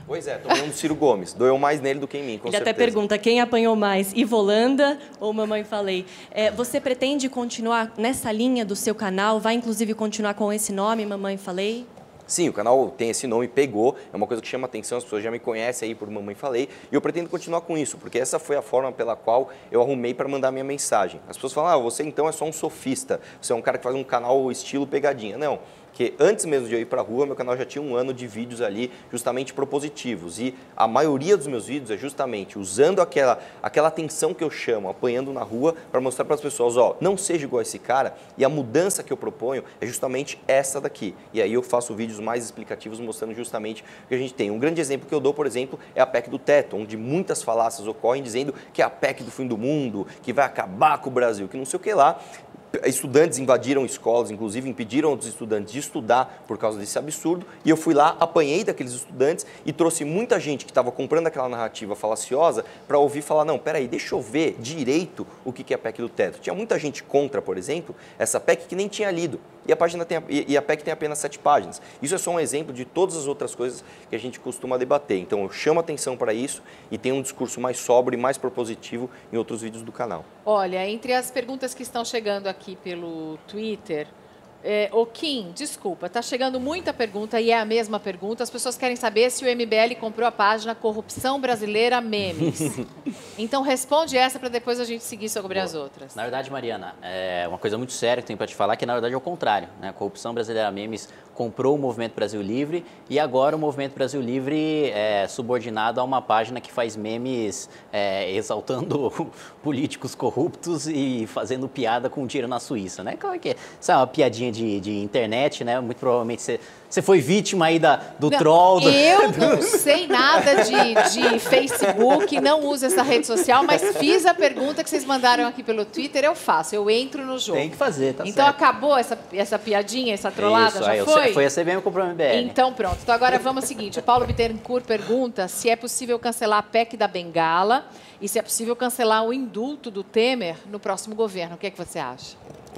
Pois é, tomei um do Ciro Gomes. Doeu mais nele do que em mim, com Ele certeza. até pergunta, quem apanhou mais, Ivolanda ou Mamãe Falei? É, você pretende continuar nessa linha do seu canal? Vai, inclusive, continuar com esse nome, Mamãe Falei? Sim, o canal tem esse nome, pegou, é uma coisa que chama atenção, as pessoas já me conhecem aí por Mamãe Falei, e eu pretendo continuar com isso, porque essa foi a forma pela qual eu arrumei para mandar minha mensagem. As pessoas falam, ah, você então é só um sofista, você é um cara que faz um canal estilo pegadinha. Não. Porque antes mesmo de eu ir para a rua, meu canal já tinha um ano de vídeos ali justamente propositivos. E a maioria dos meus vídeos é justamente usando aquela, aquela atenção que eu chamo, apanhando na rua, para mostrar para as pessoas, ó, não seja igual a esse cara. E a mudança que eu proponho é justamente essa daqui. E aí eu faço vídeos mais explicativos mostrando justamente o que a gente tem. Um grande exemplo que eu dou, por exemplo, é a P E C do teto, onde muitas falácias ocorrem dizendo que é a P E C do fim do mundo, que vai acabar com o Brasil, que não sei o que lá. Estudantes invadiram escolas, inclusive impediram outros estudantes de estudar por causa desse absurdo, e eu fui lá, apanhei daqueles estudantes e trouxe muita gente que estava comprando aquela narrativa falaciosa para ouvir falar, não, peraí, deixa eu ver direito o que é a P E C do teto. Tinha muita gente contra, por exemplo, essa P E C que nem tinha lido, e a, página tem, e a P E C tem apenas sete páginas. Isso é só um exemplo de todas as outras coisas que a gente costuma debater. Então eu chamo atenção para isso e tenho um discurso mais sóbrio e mais propositivo em outros vídeos do canal. Olha, entre as perguntas que estão chegando aqui aqui pelo Twitter. É, o Kim, desculpa, está chegando muita pergunta e é a mesma pergunta. As pessoas querem saber se o M B L comprou a página Corrupção Brasileira Memes. Então responde essa para depois a gente seguir sobre Boa. as outras. Na verdade, Mariana, é uma coisa muito séria que tenho para te falar, que na verdade é o contrário, né? A Corrupção Brasileira Memes comprou o Movimento Brasil Livre e agora o Movimento Brasil Livre é subordinado a uma página que faz memes é, exaltando políticos corruptos e fazendo piada com dinheiro na Suíça, né? Claro que é, sabe, uma piadinha de, de internet, né? Muito provavelmente você, você foi vítima aí da, do não, troll. Do... Eu não sei nada de, de Facebook, não uso essa rede social, mas fiz a pergunta que vocês mandaram aqui pelo Twitter, eu faço, eu entro no jogo. Tem que fazer, tá Então certo. acabou essa, essa piadinha, essa trollada, Isso, já aí, foi? Foi a C B M que comprou o M B L. Então pronto, então agora vamos ao seguinte, o Paulo Bittencourt pergunta se é possível cancelar a P E C da Bengala e se é possível cancelar o indulto do Temer no próximo governo. O que é que você acha?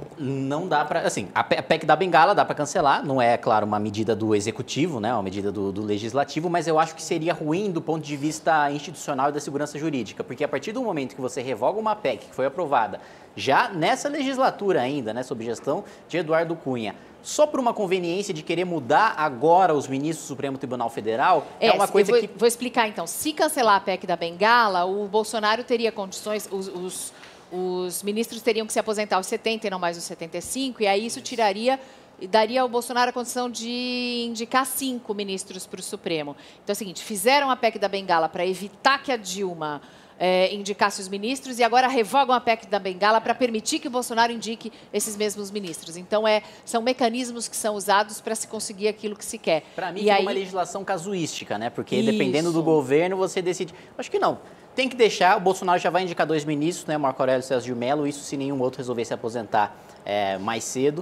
Não dá para, assim, a P E C da Bengala dá para cancelar, não é, claro, uma medida do executivo, né, uma medida do, do legislativo, mas eu acho que seria ruim do ponto de vista institucional e da segurança jurídica, porque a partir do momento que você revoga uma P E C que foi aprovada já nessa legislatura ainda, né, sob gestão de Eduardo Cunha, só por uma conveniência de querer mudar agora os ministros do Supremo Tribunal Federal, é, é uma coisa vou, que... Vou explicar então, se cancelar a P E C da Bengala, o Bolsonaro teria condições, os... os Os ministros teriam que se aposentar aos setenta e não mais aos setenta e cinco, e aí isso tiraria e daria ao Bolsonaro a condição de indicar cinco ministros para o Supremo. Então é o seguinte, fizeram a P E C da Bengala para evitar que a Dilma é, indicasse os ministros e agora revogam a P E C da Bengala para permitir que o Bolsonaro indique esses mesmos ministros. Então é, são mecanismos que são usados para se conseguir aquilo que se quer. Para mim, e é aí... uma legislação casuística, né? Porque Isso. dependendo do governo, você decide... Acho que não. Tem que deixar, o Bolsonaro já vai indicar dois ministros, né, Marco Aurélio e Celso de Mello, isso se nenhum outro resolver se aposentar é, mais cedo.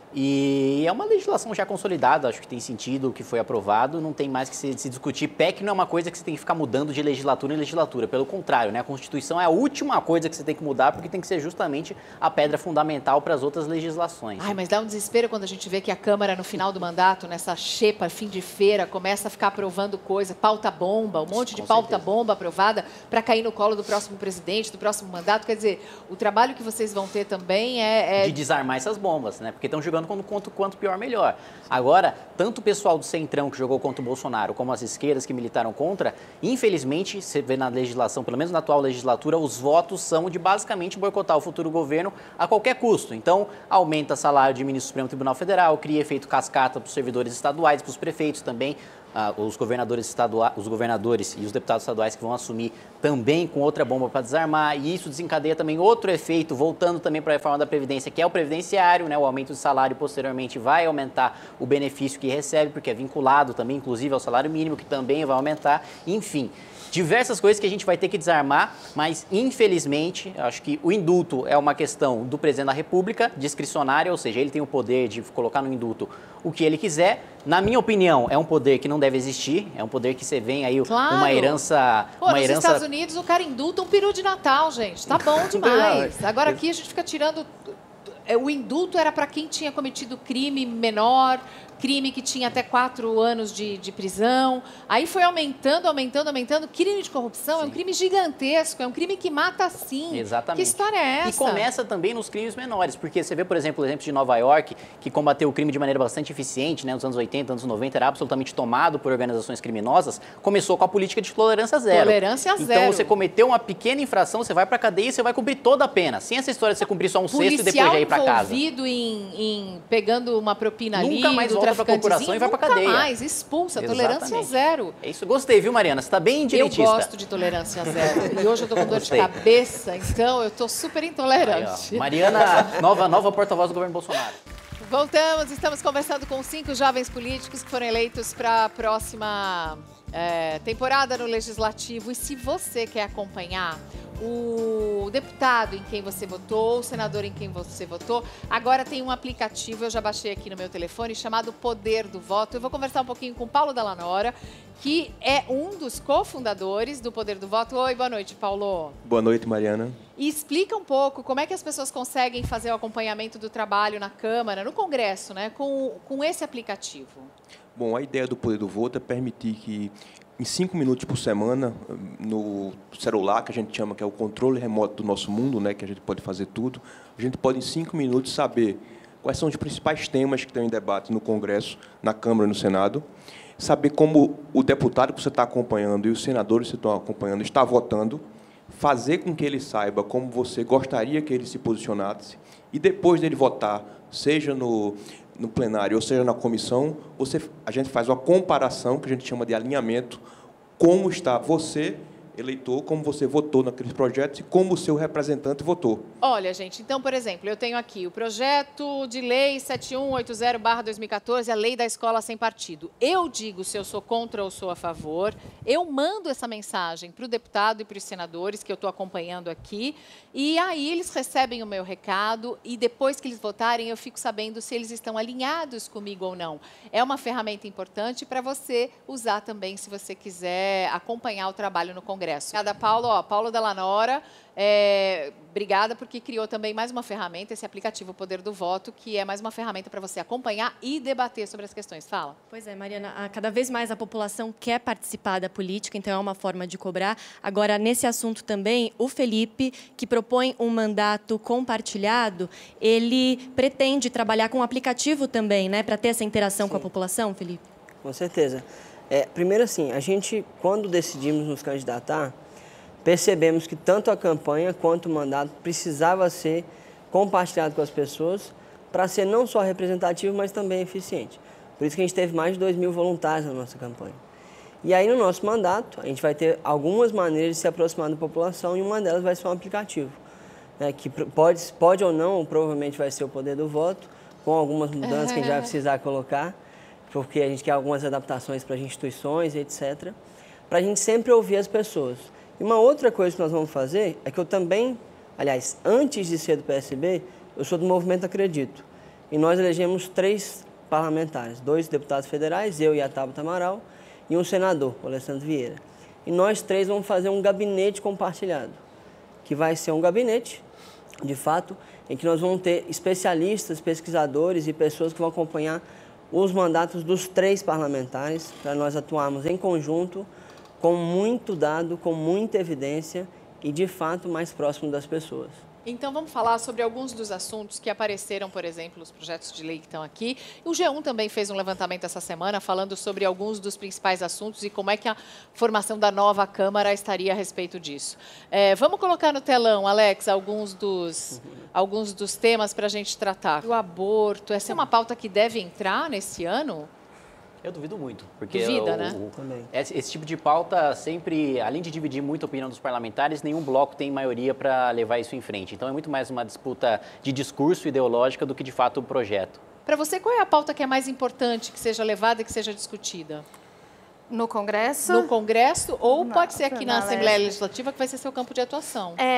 E é uma legislação já consolidada, acho que tem sentido o que foi aprovado, não tem mais que se, se discutir. P E C não é uma coisa que você tem que ficar mudando de legislatura em legislatura, pelo contrário, né? A Constituição é a última coisa que você tem que mudar, porque tem que ser justamente a pedra fundamental para as outras legislações. Ai, mas dá um desespero quando a gente vê que a Câmara, no final do mandato, nessa xepa, fim de feira, começa a ficar aprovando coisa, pauta-bomba, um monte de pauta-bomba aprovada para cair no colo do próximo presidente, do próximo mandato. Quer dizer, o trabalho que vocês vão ter também é... é... de desarmar essas bombas, né? Porque estão jogando quanto, quanto pior, melhor. Agora, tanto o pessoal do Centrão que jogou contra o Bolsonaro, como as esquerdas que militaram contra, infelizmente, você vê na legislação, pelo menos na atual legislatura, os votos são de basicamente boicotar o futuro governo a qualquer custo. Então, aumenta salário de ministro do Supremo Tribunal Federal, cria efeito cascata para os servidores estaduais, para os prefeitos também, uh, os governadores estaduais, os governadores e os deputados estaduais que vão assumir também com outra bomba para desarmar, e isso desencadeia também outro efeito, voltando também para a reforma da Previdência, que é o previdenciário, né? O aumento do salário posteriormente vai aumentar o benefício que recebe, porque é vinculado também, inclusive, ao salário mínimo, que também vai aumentar, enfim. Diversas coisas que a gente vai ter que desarmar, mas, infelizmente, acho que o indulto é uma questão do presidente da República, discricionária, ou seja, ele tem o poder de colocar no indulto o que ele quiser. Na minha opinião, é um poder que não deve existir, é um poder que você vem aí, claro. uma herança... Pô, uma nos herança... Estados Unidos, o cara indulta um peru de Natal, gente. Tá bom demais. Agora aqui a gente fica tirando... O indulto era para quem tinha cometido crime menor, crime que tinha até quatro anos de, de prisão. Aí foi aumentando, aumentando, aumentando. Crime de corrupção sim. é um crime gigantesco, é um crime que mata sim. Exatamente. Que história é essa? E começa também nos crimes menores, porque você vê, por exemplo, o exemplo de Nova York, que combateu o crime de maneira bastante eficiente, né, nos anos oitenta, anos noventa, era absolutamente tomado por organizações criminosas, começou com a política de tolerância zero. Tolerância zero. Então, você cometeu uma pequena infração, você vai pra cadeia e você vai cumprir toda a pena. Sem essa história de você cumprir só um sexto e depois já ir pra casa. Envolvido em, em pegando uma propina ali, nunca mais do volta pra corporação e vai pra cadeia. Nunca mais, expulsa, Exatamente. Tolerância zero. É isso, gostei, viu, Mariana? Você tá bem direitista. Eu gosto de tolerância zero. E hoje eu tô com dor de cabeça, então eu tô super intolerante. Aí, Mariana, nova, nova porta-voz do governo Bolsonaro. Voltamos, estamos conversando com cinco jovens políticos que foram eleitos para a próxima é, temporada no Legislativo. E se você quer acompanhar o deputado em quem você votou, o senador em quem você votou, agora tem um aplicativo, eu já baixei aqui no meu telefone, chamado Poder do Voto. Eu vou conversar um pouquinho com o Paulo Dallanora, que é um dos cofundadores do Poder do Voto. Oi, boa noite, Paulo. Boa noite, Mariana. E explica um pouco como é que as pessoas conseguem fazer o acompanhamento do trabalho na Câmara, no Congresso, né, com, com esse aplicativo. Bom, a ideia do Poder do Voto é permitir que, em cinco minutos por semana, no celular, que a gente chama que é o controle remoto do nosso mundo, né, que a gente pode fazer tudo, a gente pode, em cinco minutos, saber quais são os principais temas que estão em debate no Congresso, na Câmara e no Senado, saber como o deputado que você está acompanhando e os senadores que você está acompanhando está votando, fazer com que ele saiba como você gostaria que ele se posicionasse e, depois dele votar, seja no, no plenário ou seja na comissão, você, a gente faz uma comparação, que a gente chama de alinhamento, como está você, eleitor, como você votou naqueles projetos e como o seu representante votou. Olha, gente, então, por exemplo, eu tenho aqui o projeto de lei sete um oito zero barra dois mil e quatorze, a lei da escola sem partido. Eu digo se eu sou contra ou sou a favor, eu mando essa mensagem para o deputado e para os senadores que eu estou acompanhando aqui, e aí eles recebem o meu recado e depois que eles votarem eu fico sabendo se eles estão alinhados comigo ou não. É uma ferramenta importante para você usar também se você quiser acompanhar o trabalho no Congresso. Obrigada, Paulo. Ó, Paulo Dallanora, é, obrigada porque criou também mais uma ferramenta, esse aplicativo Poder do Voto, que é mais uma ferramenta para você acompanhar e debater sobre as questões. Fala. Pois é, Mariana, cada vez mais a população quer participar da política, então é uma forma de cobrar. Agora, nesse assunto também, o Felipe, que propõe um mandato compartilhado, ele pretende trabalhar com o aplicativo também, né, para ter essa interação Sim. com a população, Felipe? Com certeza. É, primeiro, assim, a gente, quando decidimos nos candidatar, percebemos que tanto a campanha quanto o mandato precisava ser compartilhado com as pessoas para ser não só representativo, mas também eficiente. Por isso que a gente teve mais de dois mil voluntários na nossa campanha. E aí, no nosso mandato, a gente vai ter algumas maneiras de se aproximar da população e uma delas vai ser um aplicativo, né, que pode, pode ou não, provavelmente vai ser o Poder do Voto, com algumas mudanças que a gente vai precisar colocar, porque a gente quer algumas adaptações para as instituições, etcétera, para a gente sempre ouvir as pessoas. E uma outra coisa que nós vamos fazer é que eu também, aliás, antes de ser do P S B, eu sou do Movimento Acredito. E nós elegemos três parlamentares, dois deputados federais, eu e a Tabata Amaral, e um senador, o Alessandro Vieira. E nós três vamos fazer um gabinete compartilhado, que vai ser um gabinete, de fato, em que nós vamos ter especialistas, pesquisadores e pessoas que vão acompanhar os mandatos dos três parlamentares, para nós atuarmos em conjunto, com muito dado, com muita evidência e, de fato, mais próximo das pessoas. Então, vamos falar sobre alguns dos assuntos que apareceram, por exemplo, os projetos de lei que estão aqui. O G um também fez um levantamento essa semana falando sobre alguns dos principais assuntos e como é que a formação da nova Câmara estaria a respeito disso. É, vamos colocar no telão, Alex, alguns dos, alguns dos temas para a gente tratar. O aborto, essa é uma pauta que deve entrar nesse ano? Eu duvido muito, porque Duvida, o, né? o, esse, esse tipo de pauta sempre, além de dividir muito a opinião dos parlamentares, nenhum bloco tem maioria para levar isso em frente. Então é muito mais uma disputa de discurso ideológica do que de fato o projeto. Para você, qual é a pauta que é mais importante que seja levada e que seja discutida? No Congresso? No Congresso ou Não, pode ser aqui na na Assembleia Leste. Legislativa, que vai ser seu campo de atuação? É,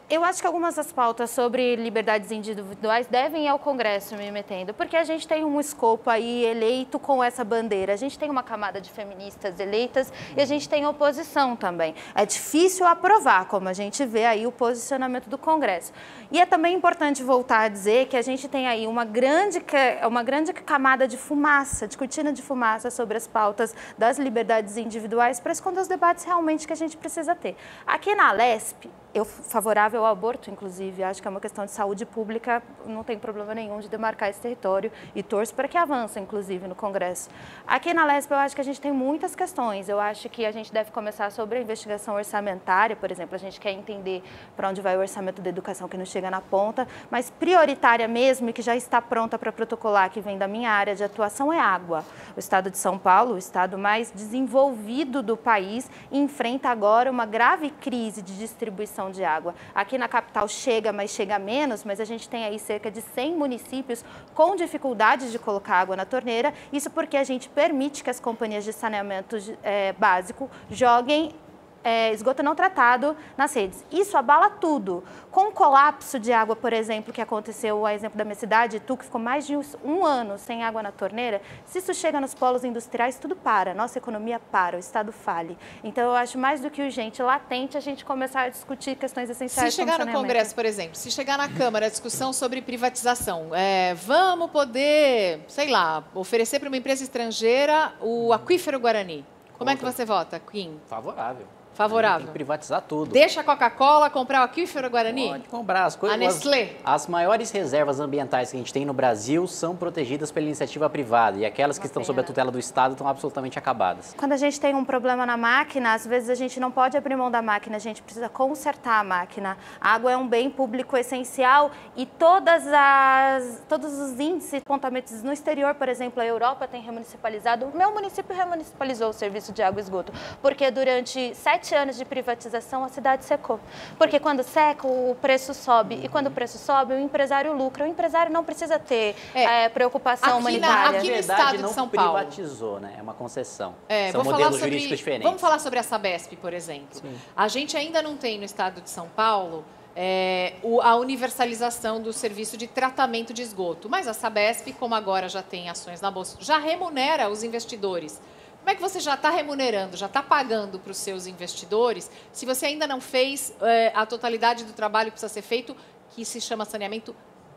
Eu acho que algumas das pautas sobre liberdades individuais devem ir ao Congresso me metendo, porque a gente tem um escopo aí eleito com essa bandeira, a gente tem uma camada de feministas eleitas e a gente tem oposição também. É difícil aprovar, como a gente vê aí o posicionamento do Congresso. E é também importante voltar a dizer que a gente tem aí uma grande, uma grande camada de fumaça, de cortina de fumaça sobre as pautas das liberdades individuais para esconder os debates realmente que a gente precisa ter. Aqui na Alesp, eu favorável ao aborto, inclusive, acho que é uma questão de saúde pública, não tem problema nenhum de demarcar esse território e torço para que avance, inclusive, no Congresso. Aqui na Alesp, eu acho que a gente tem muitas questões, eu acho que a gente deve começar sobre a investigação orçamentária, por exemplo, a gente quer entender para onde vai o orçamento da educação que não chega na ponta, mas prioritária mesmo e que já está pronta para protocolar, que vem da minha área de atuação, é água. O estado de São Paulo, o estado mais desenvolvido do país, enfrenta agora uma grave crise de distribuição de água. Aqui na capital chega, mas chega menos, mas a gente tem aí cerca de cem municípios com dificuldade de colocar água na torneira, isso porque a gente permite que as companhias de saneamento é, básico joguem É, esgoto não tratado nas redes. Isso abala tudo. Com o colapso de água, por exemplo, que aconteceu, a exemplo da minha cidade, Itu, que ficou mais de um ano sem água na torneira, se isso chega nos polos industriais, tudo para. Nossa economia para, o Estado fale. Então, eu acho mais do que urgente, latente, a gente começar a discutir questões essenciais. Se chegar no Congresso, por exemplo, se chegar na Câmara a discussão sobre privatização, é, vamos poder, sei lá, oferecer para uma empresa estrangeira o aquífero Guarani. Como Contra. é que você vota, Kim? Favorável. Favorável. Tem que privatizar tudo. Deixa a Coca-Cola comprar o aquífero Guarani? Pode comprar. As coisas, a Nestlé? As, as maiores reservas ambientais que a gente tem no Brasil são protegidas pela iniciativa privada. E aquelas que Uma estão pena. sob a tutela do Estado estão absolutamente acabadas. Quando a gente tem um problema na máquina, às vezes a gente não pode abrir mão da máquina, a gente precisa consertar a máquina. A água é um bem público essencial e todas as, todos os índices, apontamentos no exterior, por exemplo, a Europa tem remunicipalizado. O meu município remunicipalizou o serviço de água e esgoto, porque durante sete anos de privatização, a cidade secou. Porque quando seca, o preço sobe. E quando o preço sobe, o empresário lucra. O empresário não precisa ter é, é, preocupação aqui humanitária. Na, aqui no estado de São Paulo. Não privatizou, né? É uma concessão. É, São modelos sobre, jurídicos diferentes. Vamos falar sobre a Sabesp, por exemplo. Sim. A gente ainda não tem no estado de São Paulo é, o, a universalização do serviço de tratamento de esgoto. Mas a Sabesp, como agora já tem ações na Bolsa, já remunera os investidores. Como é que você já está remunerando, já está pagando para os seus investidores, se você ainda não fez é, a totalidade do trabalho que precisa ser feito, que se chama saneamento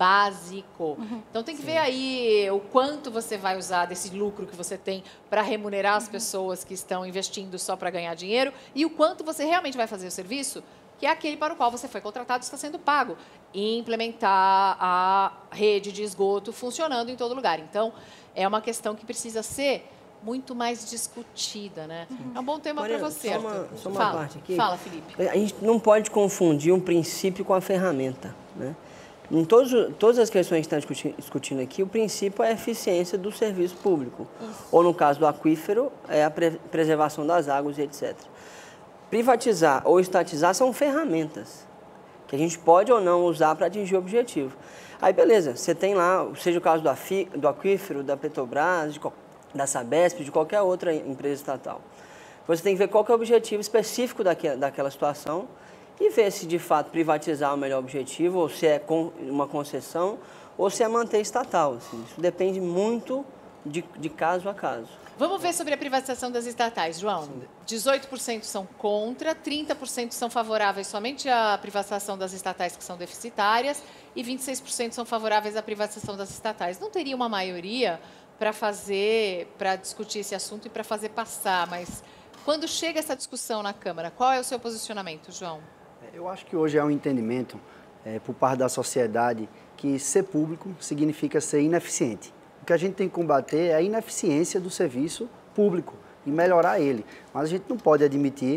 básico. Uhum. Então, tem que Sim. ver aí o quanto você vai usar desse lucro que você tem para remunerar as uhum. pessoas que estão investindo só para ganhar dinheiro e o quanto você realmente vai fazer o serviço, que é aquele para o qual você foi contratado e está sendo pago, e implementar a rede de esgoto funcionando em todo lugar. Então, é uma questão que precisa ser muito mais discutida, né? Uhum. É um bom tema para você, só uma, só uma Fala. parte aqui. Fala, Felipe. A gente não pode confundir um princípio com a ferramenta, né? Em todos, todas as questões que a gente está discutindo aqui, o princípio é a eficiência do serviço público. Isso. Ou, no caso do aquífero, é a pre preservação das águas e etcétera. Privatizar ou estatizar são ferramentas que a gente pode ou não usar para atingir o objetivo. Aí, beleza, você tem lá, seja o caso do, afi, do aquífero, da Petrobras, de qualquer da Sabesp, de qualquer outra empresa estatal. Você tem que ver qual que é o objetivo específico daquela, daquela situação e ver se, de fato, privatizar é o melhor objetivo, ou se é com uma concessão, ou se é manter estatal. Assim. Isso depende muito de, de caso a caso. Vamos ver sobre a privatização das estatais, João. dezoito por cento são contra, trinta por cento são favoráveis somente à privatização das estatais que são deficitárias e vinte e seis por cento são favoráveis à privatização das estatais. Não teria uma maioria para fazer, para discutir esse assunto e para fazer passar, mas quando chega essa discussão na Câmara, qual é o seu posicionamento, João? Eu acho que hoje é um entendimento é, por parte da sociedade que ser público significa ser ineficiente. O que a gente tem que combater é a ineficiência do serviço público e melhorar ele. Mas a gente não pode admitir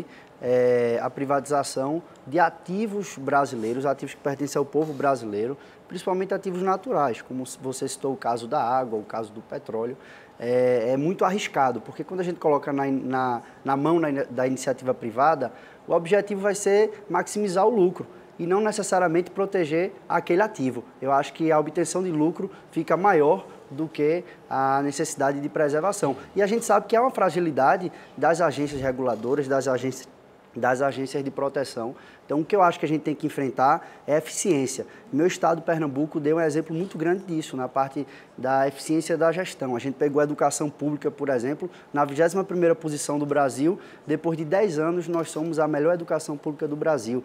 é, a privatização de ativos brasileiros, ativos que pertencem ao povo brasileiro, principalmente ativos naturais, como você citou o caso da água, o caso do petróleo. É, é muito arriscado, porque quando a gente coloca na, na, na mão na, da iniciativa privada, o objetivo vai ser maximizar o lucro e não necessariamente proteger aquele ativo. Eu acho que a obtenção de lucro fica maior do que a necessidade de preservação. E a gente sabe que há uma fragilidade das agências reguladoras, das agências das agências de proteção. Então, o que eu acho que a gente tem que enfrentar é a eficiência. Meu estado, Pernambuco, deu um exemplo muito grande disso, na parte da eficiência da gestão. A gente pegou a educação pública, por exemplo, na vigésima primeira posição do Brasil. Depois de dez anos, nós somos a melhor educação pública do Brasil.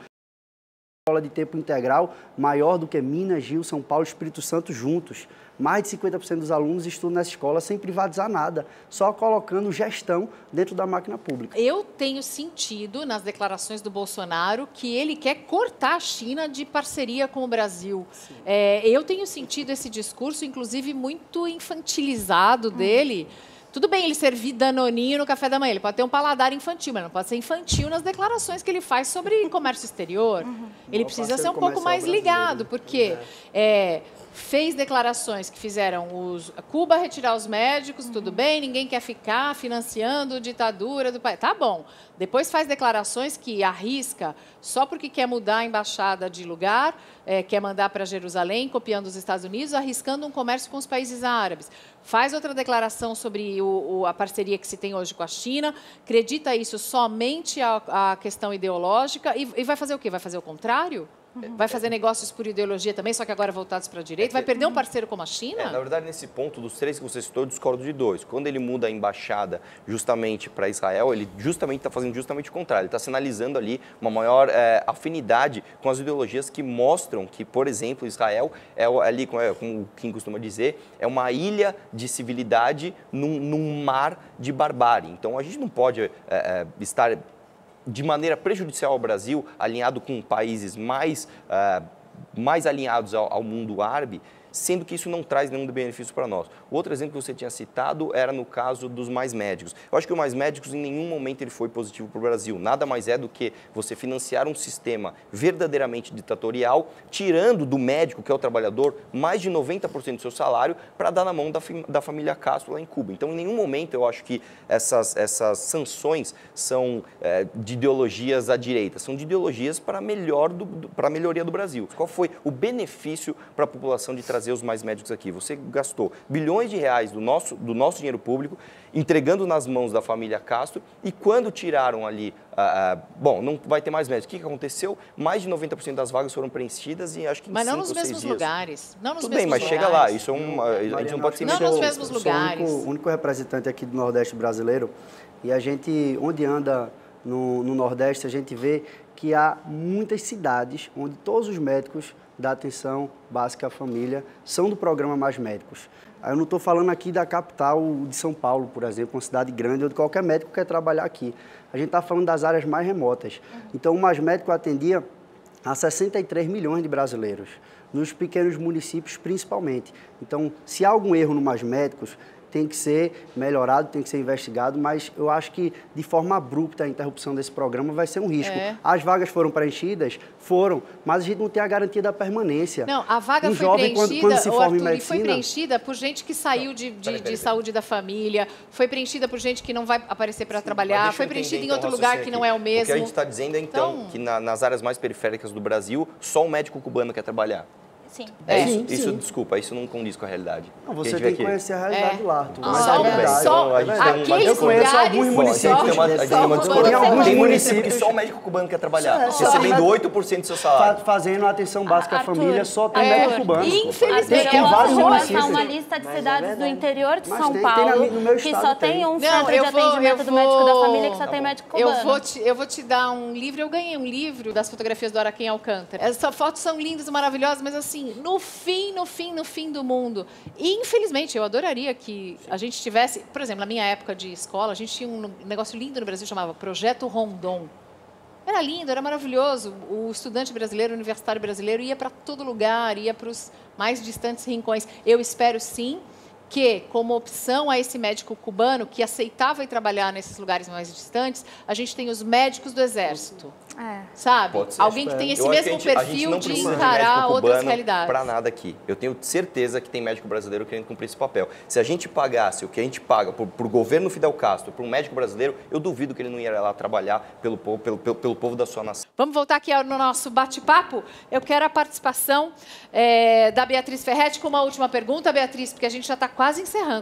Escola de tempo integral maior do que Minas, Rio, São Paulo e Espírito Santo juntos. Mais de cinquenta por cento dos alunos estudam nessa escola sem privatizar nada, só colocando gestão dentro da máquina pública. Eu tenho sentido nas declarações do Bolsonaro que ele quer cortar a China de parceria com o Brasil. É, eu tenho sentido esse discurso, inclusive, muito infantilizado hum. dele. Tudo bem ele servir danoninho no café da manhã, ele pode ter um paladar infantil, mas não pode ser infantil nas declarações que ele faz sobre comércio exterior. Uhum. Ele precisa ser um pouco mais ligado, porque é, fez declarações que fizeram os, Cuba retirar os médicos, uhum. tudo bem, ninguém quer ficar financiando a ditadura do país. Tá bom. Depois faz declarações que arrisca só porque quer mudar a embaixada de lugar, é, quer mandar para Jerusalém, copiando os Estados Unidos, arriscando um comércio com os países árabes. Faz outra declaração sobre o, o, a parceria que se tem hoje com a China, acredita isso somente à, à questão ideológica e, e vai fazer o quê? Vai fazer o contrário? Uhum. Vai fazer negócios por ideologia também, só que agora voltados para a direita? Vai perder um parceiro como a China? É, na verdade, nesse ponto, dos três que você citou, eu discordo de dois. Quando ele muda a embaixada justamente para Israel, ele justamente está fazendo justamente o contrário. Ele está sinalizando ali uma maior é, afinidade com as ideologias que mostram que, por exemplo, Israel é ali, como, é, como o Kim costuma dizer, é uma ilha de civilidade num, num mar de barbárie. Então, a gente não pode é, é, estar de maneira prejudicial ao Brasil, alinhado com países mais, uh, mais alinhados ao, ao mundo árabe, sendo que isso não traz nenhum benefício para nós. O outro exemplo que você tinha citado era no caso dos Mais Médicos. Eu acho que o Mais Médicos, em nenhum momento, ele foi positivo para o Brasil. Nada mais é do que você financiar um sistema verdadeiramente ditatorial, tirando do médico, que é o trabalhador, mais de noventa por cento do seu salário para dar na mão da, da família Castro lá em Cuba. Então, em nenhum momento, eu acho que essas, essas sanções são é, de ideologias à direita, são de ideologias para melhor do, para a melhoria do Brasil. Qual foi o benefício para a população de trazer os Mais Médicos aqui? Você gastou bilhões de reais do nosso, do nosso dinheiro público, entregando nas mãos da família Castro, e quando tiraram ali, ah, ah, bom, não vai ter mais médicos. O que, que aconteceu? Mais de noventa por cento das vagas foram preenchidas e acho que em Mas não cinco nos ou seis mesmos dias. lugares. Não nos Tudo mesmos bem, mas lugares. chega lá. Isso é um, a gente Mariana, não pode ser Não nos mesmos sou lugares. o único, único representante aqui do Nordeste brasileiro, e a gente, onde anda no, no Nordeste, a gente vê que há muitas cidades onde todos os médicos da atenção básica à família são do programa Mais Médicos. Eu não estou falando aqui da capital de São Paulo, por exemplo, uma cidade grande, onde qualquer médico quer trabalhar aqui. A gente está falando das áreas mais remotas. Então, o Mais Médico atendia a sessenta e três milhões de brasileiros, nos pequenos municípios principalmente. Então, se há algum erro no Mais Médicos, tem que ser melhorado, tem que ser investigado, mas eu acho que, de forma abrupta, a interrupção desse programa vai ser um risco. É. As vagas foram preenchidas? Foram, mas a gente não tem a garantia da permanência. Não, a vaga um foi jovem, preenchida, quando, quando se forma Arthur, em medicina, foi preenchida por gente que saiu de, de, peraí, peraí, de saúde da família, foi preenchida por gente que não vai aparecer para trabalhar, foi preenchida em outro então, lugar que não é o mesmo. O que a gente está dizendo é, então, então que na, nas áreas mais periféricas do Brasil, só um médico cubano quer trabalhar. Sim. É isso, sim, isso sim. Desculpa, isso não condiz com a realidade. Não, você tem que conhecer a realidade é. do Arthur. Ah, Mas só, é verdade. só, a gente tem uma eu conheço alguns municípios. Tem uma, tem tem uma discordância. alguns Tem município municípios que só o médico cubano quer trabalhar, é, recebendo oito por cento do seu salário. Fazendo a atenção básica à família, só tem é, médico cubano. Infelizmente, tem vários eu vou municípios. passar uma lista de cidades é do interior de Mas São tem, Paulo tem no meu que estado só tem, tem um não, centro de vou, atendimento do vou, médico da família que só tá tem bom. médico cubano. Eu vou, te, eu vou te dar um livro, eu ganhei um livro das fotografias do Araquém Alcântara. Essas fotos são lindas e maravilhosas, mas assim, no fim, no fim, no fim do mundo. E, infelizmente, eu adoraria que a gente tivesse... Por exemplo, na minha época de escola, a gente tinha um negócio lindo no Brasil, chamava Projeto Rondon. Era lindo, era maravilhoso. O estudante brasileiro, o universitário brasileiro, ia para todo lugar, ia para os mais distantes rincões. Eu espero, sim, que, como opção a esse médico cubano que aceitava ir trabalhar nesses lugares mais distantes, a gente tem os médicos do Exército. É. Sabe? Alguém que tem esse mesmo gente, perfil de encarar de outras realidades. Para nada aqui. Eu tenho certeza que tem médico brasileiro querendo cumprir esse papel. Se a gente pagasse o que a gente paga para o governo Fidel Castro, para um médico brasileiro, eu duvido que ele não ia lá trabalhar pelo povo, pelo, pelo, pelo povo da sua nação. Vamos voltar aqui no nosso bate-papo? Eu quero a participação é, da Beatriz Ferretti com uma última pergunta, Beatriz, porque a gente já está quase encerrando.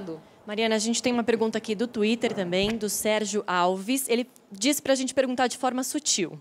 Mariana, a gente tem uma pergunta aqui do Twitter também, do Sérgio Alves. Ele disse para a gente perguntar de forma sutil.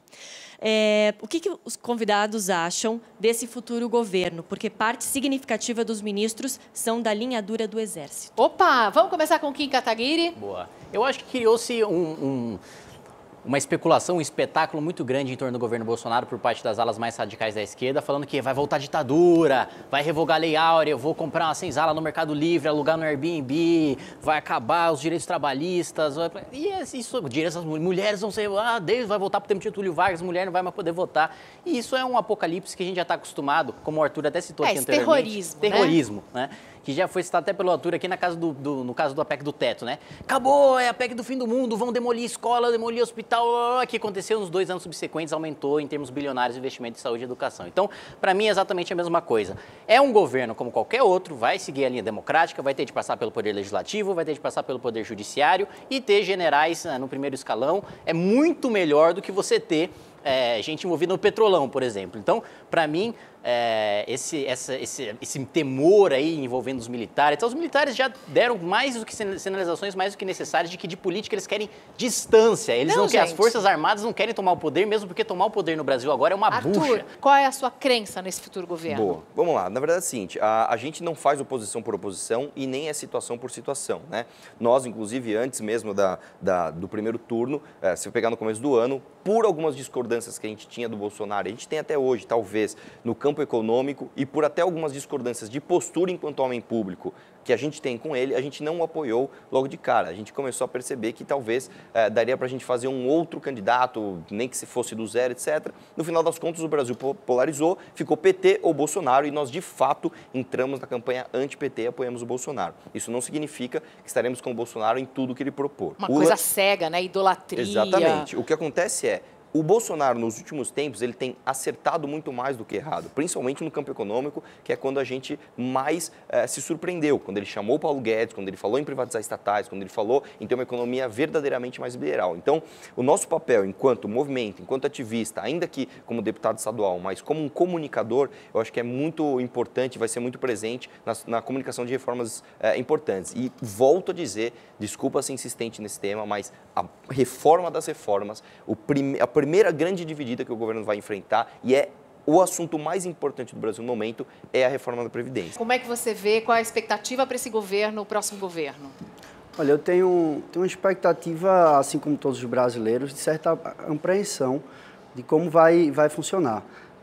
É, o que, que os convidados acham desse futuro governo? Porque parte significativa dos ministros são da linha dura do Exército. Opa, vamos começar com o Kim Kataguiri? Boa. Eu acho que criou-se um... um... uma especulação, um espetáculo muito grande em torno do governo Bolsonaro por parte das alas mais radicais da esquerda, falando que vai voltar a ditadura, vai revogar a Lei Áurea, eu vou comprar uma senzala no Mercado Livre, alugar no Airbnb, vai acabar os direitos trabalhistas, e isso, direitos das mulheres vão ser, ah, Deus vai voltar para o tempo de Getúlio Vargas, mulher não vai mais poder votar. E isso é um apocalipse que a gente já está acostumado, como o Arthur até citou é, aqui anteriormente. Terrorismo, Terrorismo, né? né? Que já foi citado até pelo Arthur aqui na casa do, do, no caso do A P E C do teto, né? Acabou, é a P E C do fim do mundo, vão demolir escola, demolir hospital, o que aconteceu nos dois anos subsequentes, aumentou em termos bilionários o investimento em saúde e educação. Então, para mim, é exatamente a mesma coisa. É um governo como qualquer outro, vai seguir a linha democrática, vai ter de passar pelo poder legislativo, vai ter de passar pelo poder judiciário e ter generais né, no primeiro escalão é muito melhor do que você ter é, gente envolvida no petrolão, por exemplo. Então, para mim, é, esse, essa, esse, esse temor aí envolvendo os militares, então, os militares já deram mais do que sinalizações mais do que necessárias de que de política eles querem distância. Eles não, não querem, as Forças Armadas não querem tomar o poder, mesmo porque tomar o poder no Brasil agora é uma Arthur, bucha. Qual é a sua crença nesse futuro governo? Boa, vamos lá. Na verdade é o seguinte, a, a gente não faz oposição por oposição e nem é situação por situação, né? Nós, inclusive, antes mesmo da, da, do primeiro turno, é, se eu pegar no começo do ano, por algumas discordâncias que a gente tinha do Bolsonaro, a gente tem até hoje, talvez, no campo econômico e por até algumas discordâncias de postura enquanto homem público que a gente tem com ele, a gente não o apoiou logo de cara. A gente começou a perceber que talvez é, daria para a gente fazer um outro candidato, nem que se fosse do zero, etcétera. No final das contas, o Brasil polarizou, ficou P T ou Bolsonaro e nós, de fato, entramos na campanha anti-P T e apoiamos o Bolsonaro. Isso não significa que estaremos com o Bolsonaro em tudo que ele propor. Uma o... coisa cega, né? Idolatria. Exatamente. O que acontece é, o Bolsonaro, nos últimos tempos, ele tem acertado muito mais do que errado, principalmente no campo econômico, que é quando a gente mais eh, se surpreendeu, quando ele chamou o Paulo Guedes, quando ele falou em privatizar estatais, quando ele falou em ter uma economia verdadeiramente mais liberal. Então, o nosso papel enquanto movimento, enquanto ativista, ainda que como deputado estadual, mas como um comunicador, eu acho que é muito importante, vai ser muito presente na, na comunicação de reformas eh, importantes. E volto a dizer, desculpa ser insistente nesse tema, mas a reforma das reformas, o prime, a primeira grande dividida que o governo vai enfrentar, e é o assunto mais importante do Brasil no momento, é a reforma da Previdência. Como é que você vê, qual é a expectativa para esse governo, o próximo governo? Olha, eu tenho, tenho uma expectativa, assim como todos os brasileiros, de certa apreensão de como vai, vai funcionar.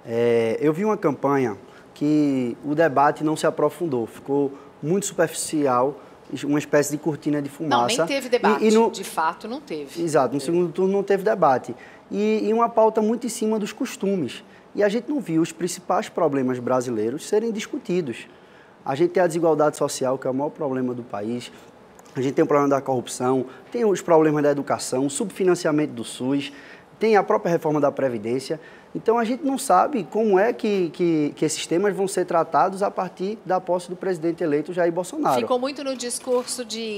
É, eu vi uma campanha que o debate não se aprofundou, ficou muito superficial, uma espécie de cortina de fumaça. Não, nem teve debate, e, e no, de fato não teve. Exato, no segundo turno não teve debate. E, e uma pauta muito em cima dos costumes. E a gente não viu os principais problemas brasileiros serem discutidos. A gente tem a desigualdade social, que é o maior problema do país. A gente tem o problema da corrupção, tem os problemas da educação, o subfinanciamento do SUS, tem a própria reforma da Previdência. Então, a gente não sabe como é que, que, que esses temas vão ser tratados a partir da posse do presidente eleito Jair Bolsonaro. Ficou muito no discurso de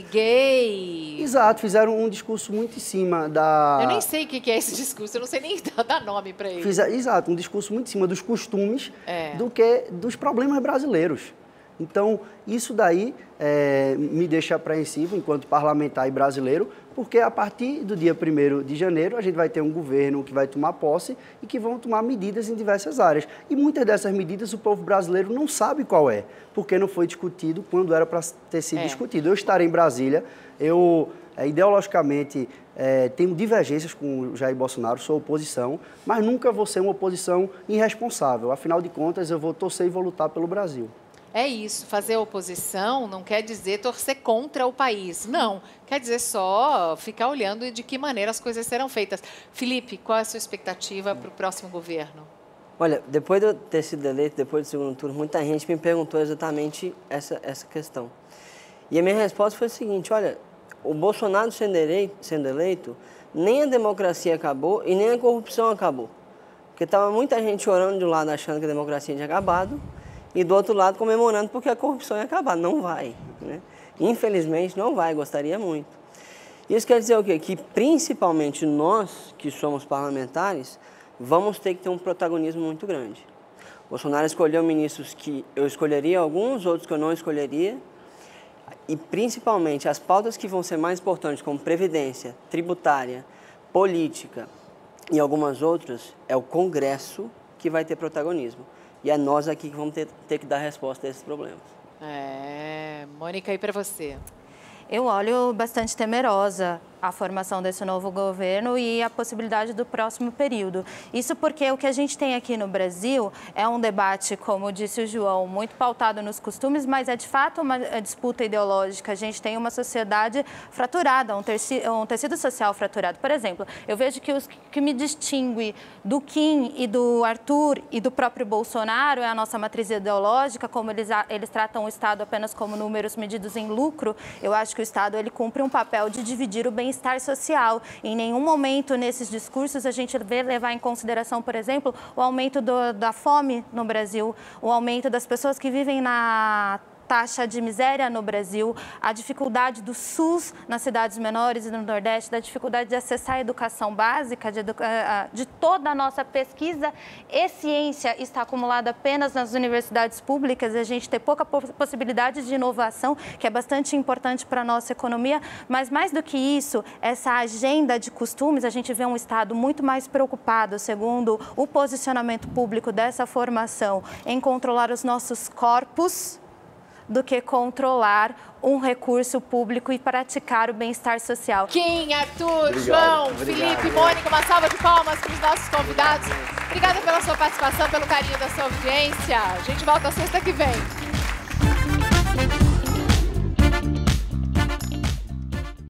gay. Exato, fizeram um discurso muito em cima da... Eu nem sei o que é esse discurso, eu não sei nem dar nome para ele. Fizer... Exato, um discurso muito em cima dos costumes é. do que dos problemas brasileiros. Então, isso daí é, me deixa apreensivo enquanto parlamentar e brasileiro, porque a partir do dia primeiro de janeiro a gente vai ter um governo que vai tomar posse e que vão tomar medidas em diversas áreas. E muitas dessas medidas o povo brasileiro não sabe qual é, porque não foi discutido quando era para ter sido é. discutido. Eu estarei em Brasília, eu é, ideologicamente é, tenho divergências com o Jair Bolsonaro, sou oposição, mas nunca vou ser uma oposição irresponsável. Afinal de contas, eu vou torcer e vou lutar pelo Brasil. É isso, fazer oposição não quer dizer torcer contra o país, não. Quer dizer só ficar olhando de que maneira as coisas serão feitas. Felipe, qual é a sua expectativa para o próximo governo? Olha, depois de eu ter sido eleito, depois do segundo turno, muita gente me perguntou exatamente essa, essa questão. E a minha resposta foi a seguinte, olha, o Bolsonaro sendo eleito, sendo eleito, nem a democracia acabou e nem a corrupção acabou. Porque estava muita gente chorando de um lado achando que a democracia tinha acabado, e do outro lado comemorando porque a corrupção ia acabar. Não vai, né? Infelizmente não vai, gostaria muito. Isso quer dizer o quê? Que principalmente nós, que somos parlamentares, vamos ter que ter um protagonismo muito grande. O Bolsonaro escolheu ministros que eu escolheria, alguns outros que eu não escolheria, E principalmente as pautas que vão ser mais importantes, como previdência, tributária, política e algumas outras, é o Congresso que vai ter protagonismo. E é nós aqui que vamos ter, ter que dar resposta a esses problemas. É, Mônica, e para você? Eu olho bastante temerosa a formação desse novo governo e a possibilidade do próximo período. Isso porque o que a gente tem aqui no Brasil é um debate, como disse o João, muito pautado nos costumes, mas é de fato uma disputa ideológica. A gente tem uma sociedade fraturada, um tecido, um tecido social fraturado. Por exemplo, eu vejo que o que me distingue do Kim e do Arthur e do próprio Bolsonaro é a nossa matriz ideológica, como eles, eles tratam o Estado apenas como números medidos em lucro. Eu acho que o Estado ele cumpre um papel de dividir o bem-estar social. Em nenhum momento nesses discursos a gente vê levar em consideração, por exemplo, o aumento do, da fome no Brasil, o aumento das pessoas que vivem na taxa de miséria no Brasil, a dificuldade do SUS nas cidades menores e no Nordeste, da dificuldade de acessar a educação básica, de, educa... de toda a nossa pesquisa e ciência está acumulada apenas nas universidades públicas e a gente tem pouca possibilidade de inovação, que é bastante importante para a nossa economia, mas mais do que isso, essa agenda de costumes, a gente vê um Estado muito mais preocupado, segundo o posicionamento público dessa formação, em controlar os nossos corpos, do que controlar um recurso público e praticar o bem-estar social. Kim, Arthur, Obrigado, João, obrigado. Felipe, Mônica, uma salva de palmas para os nossos convidados. Obrigada pela sua participação, pelo carinho da sua audiência. A gente volta sexta que vem.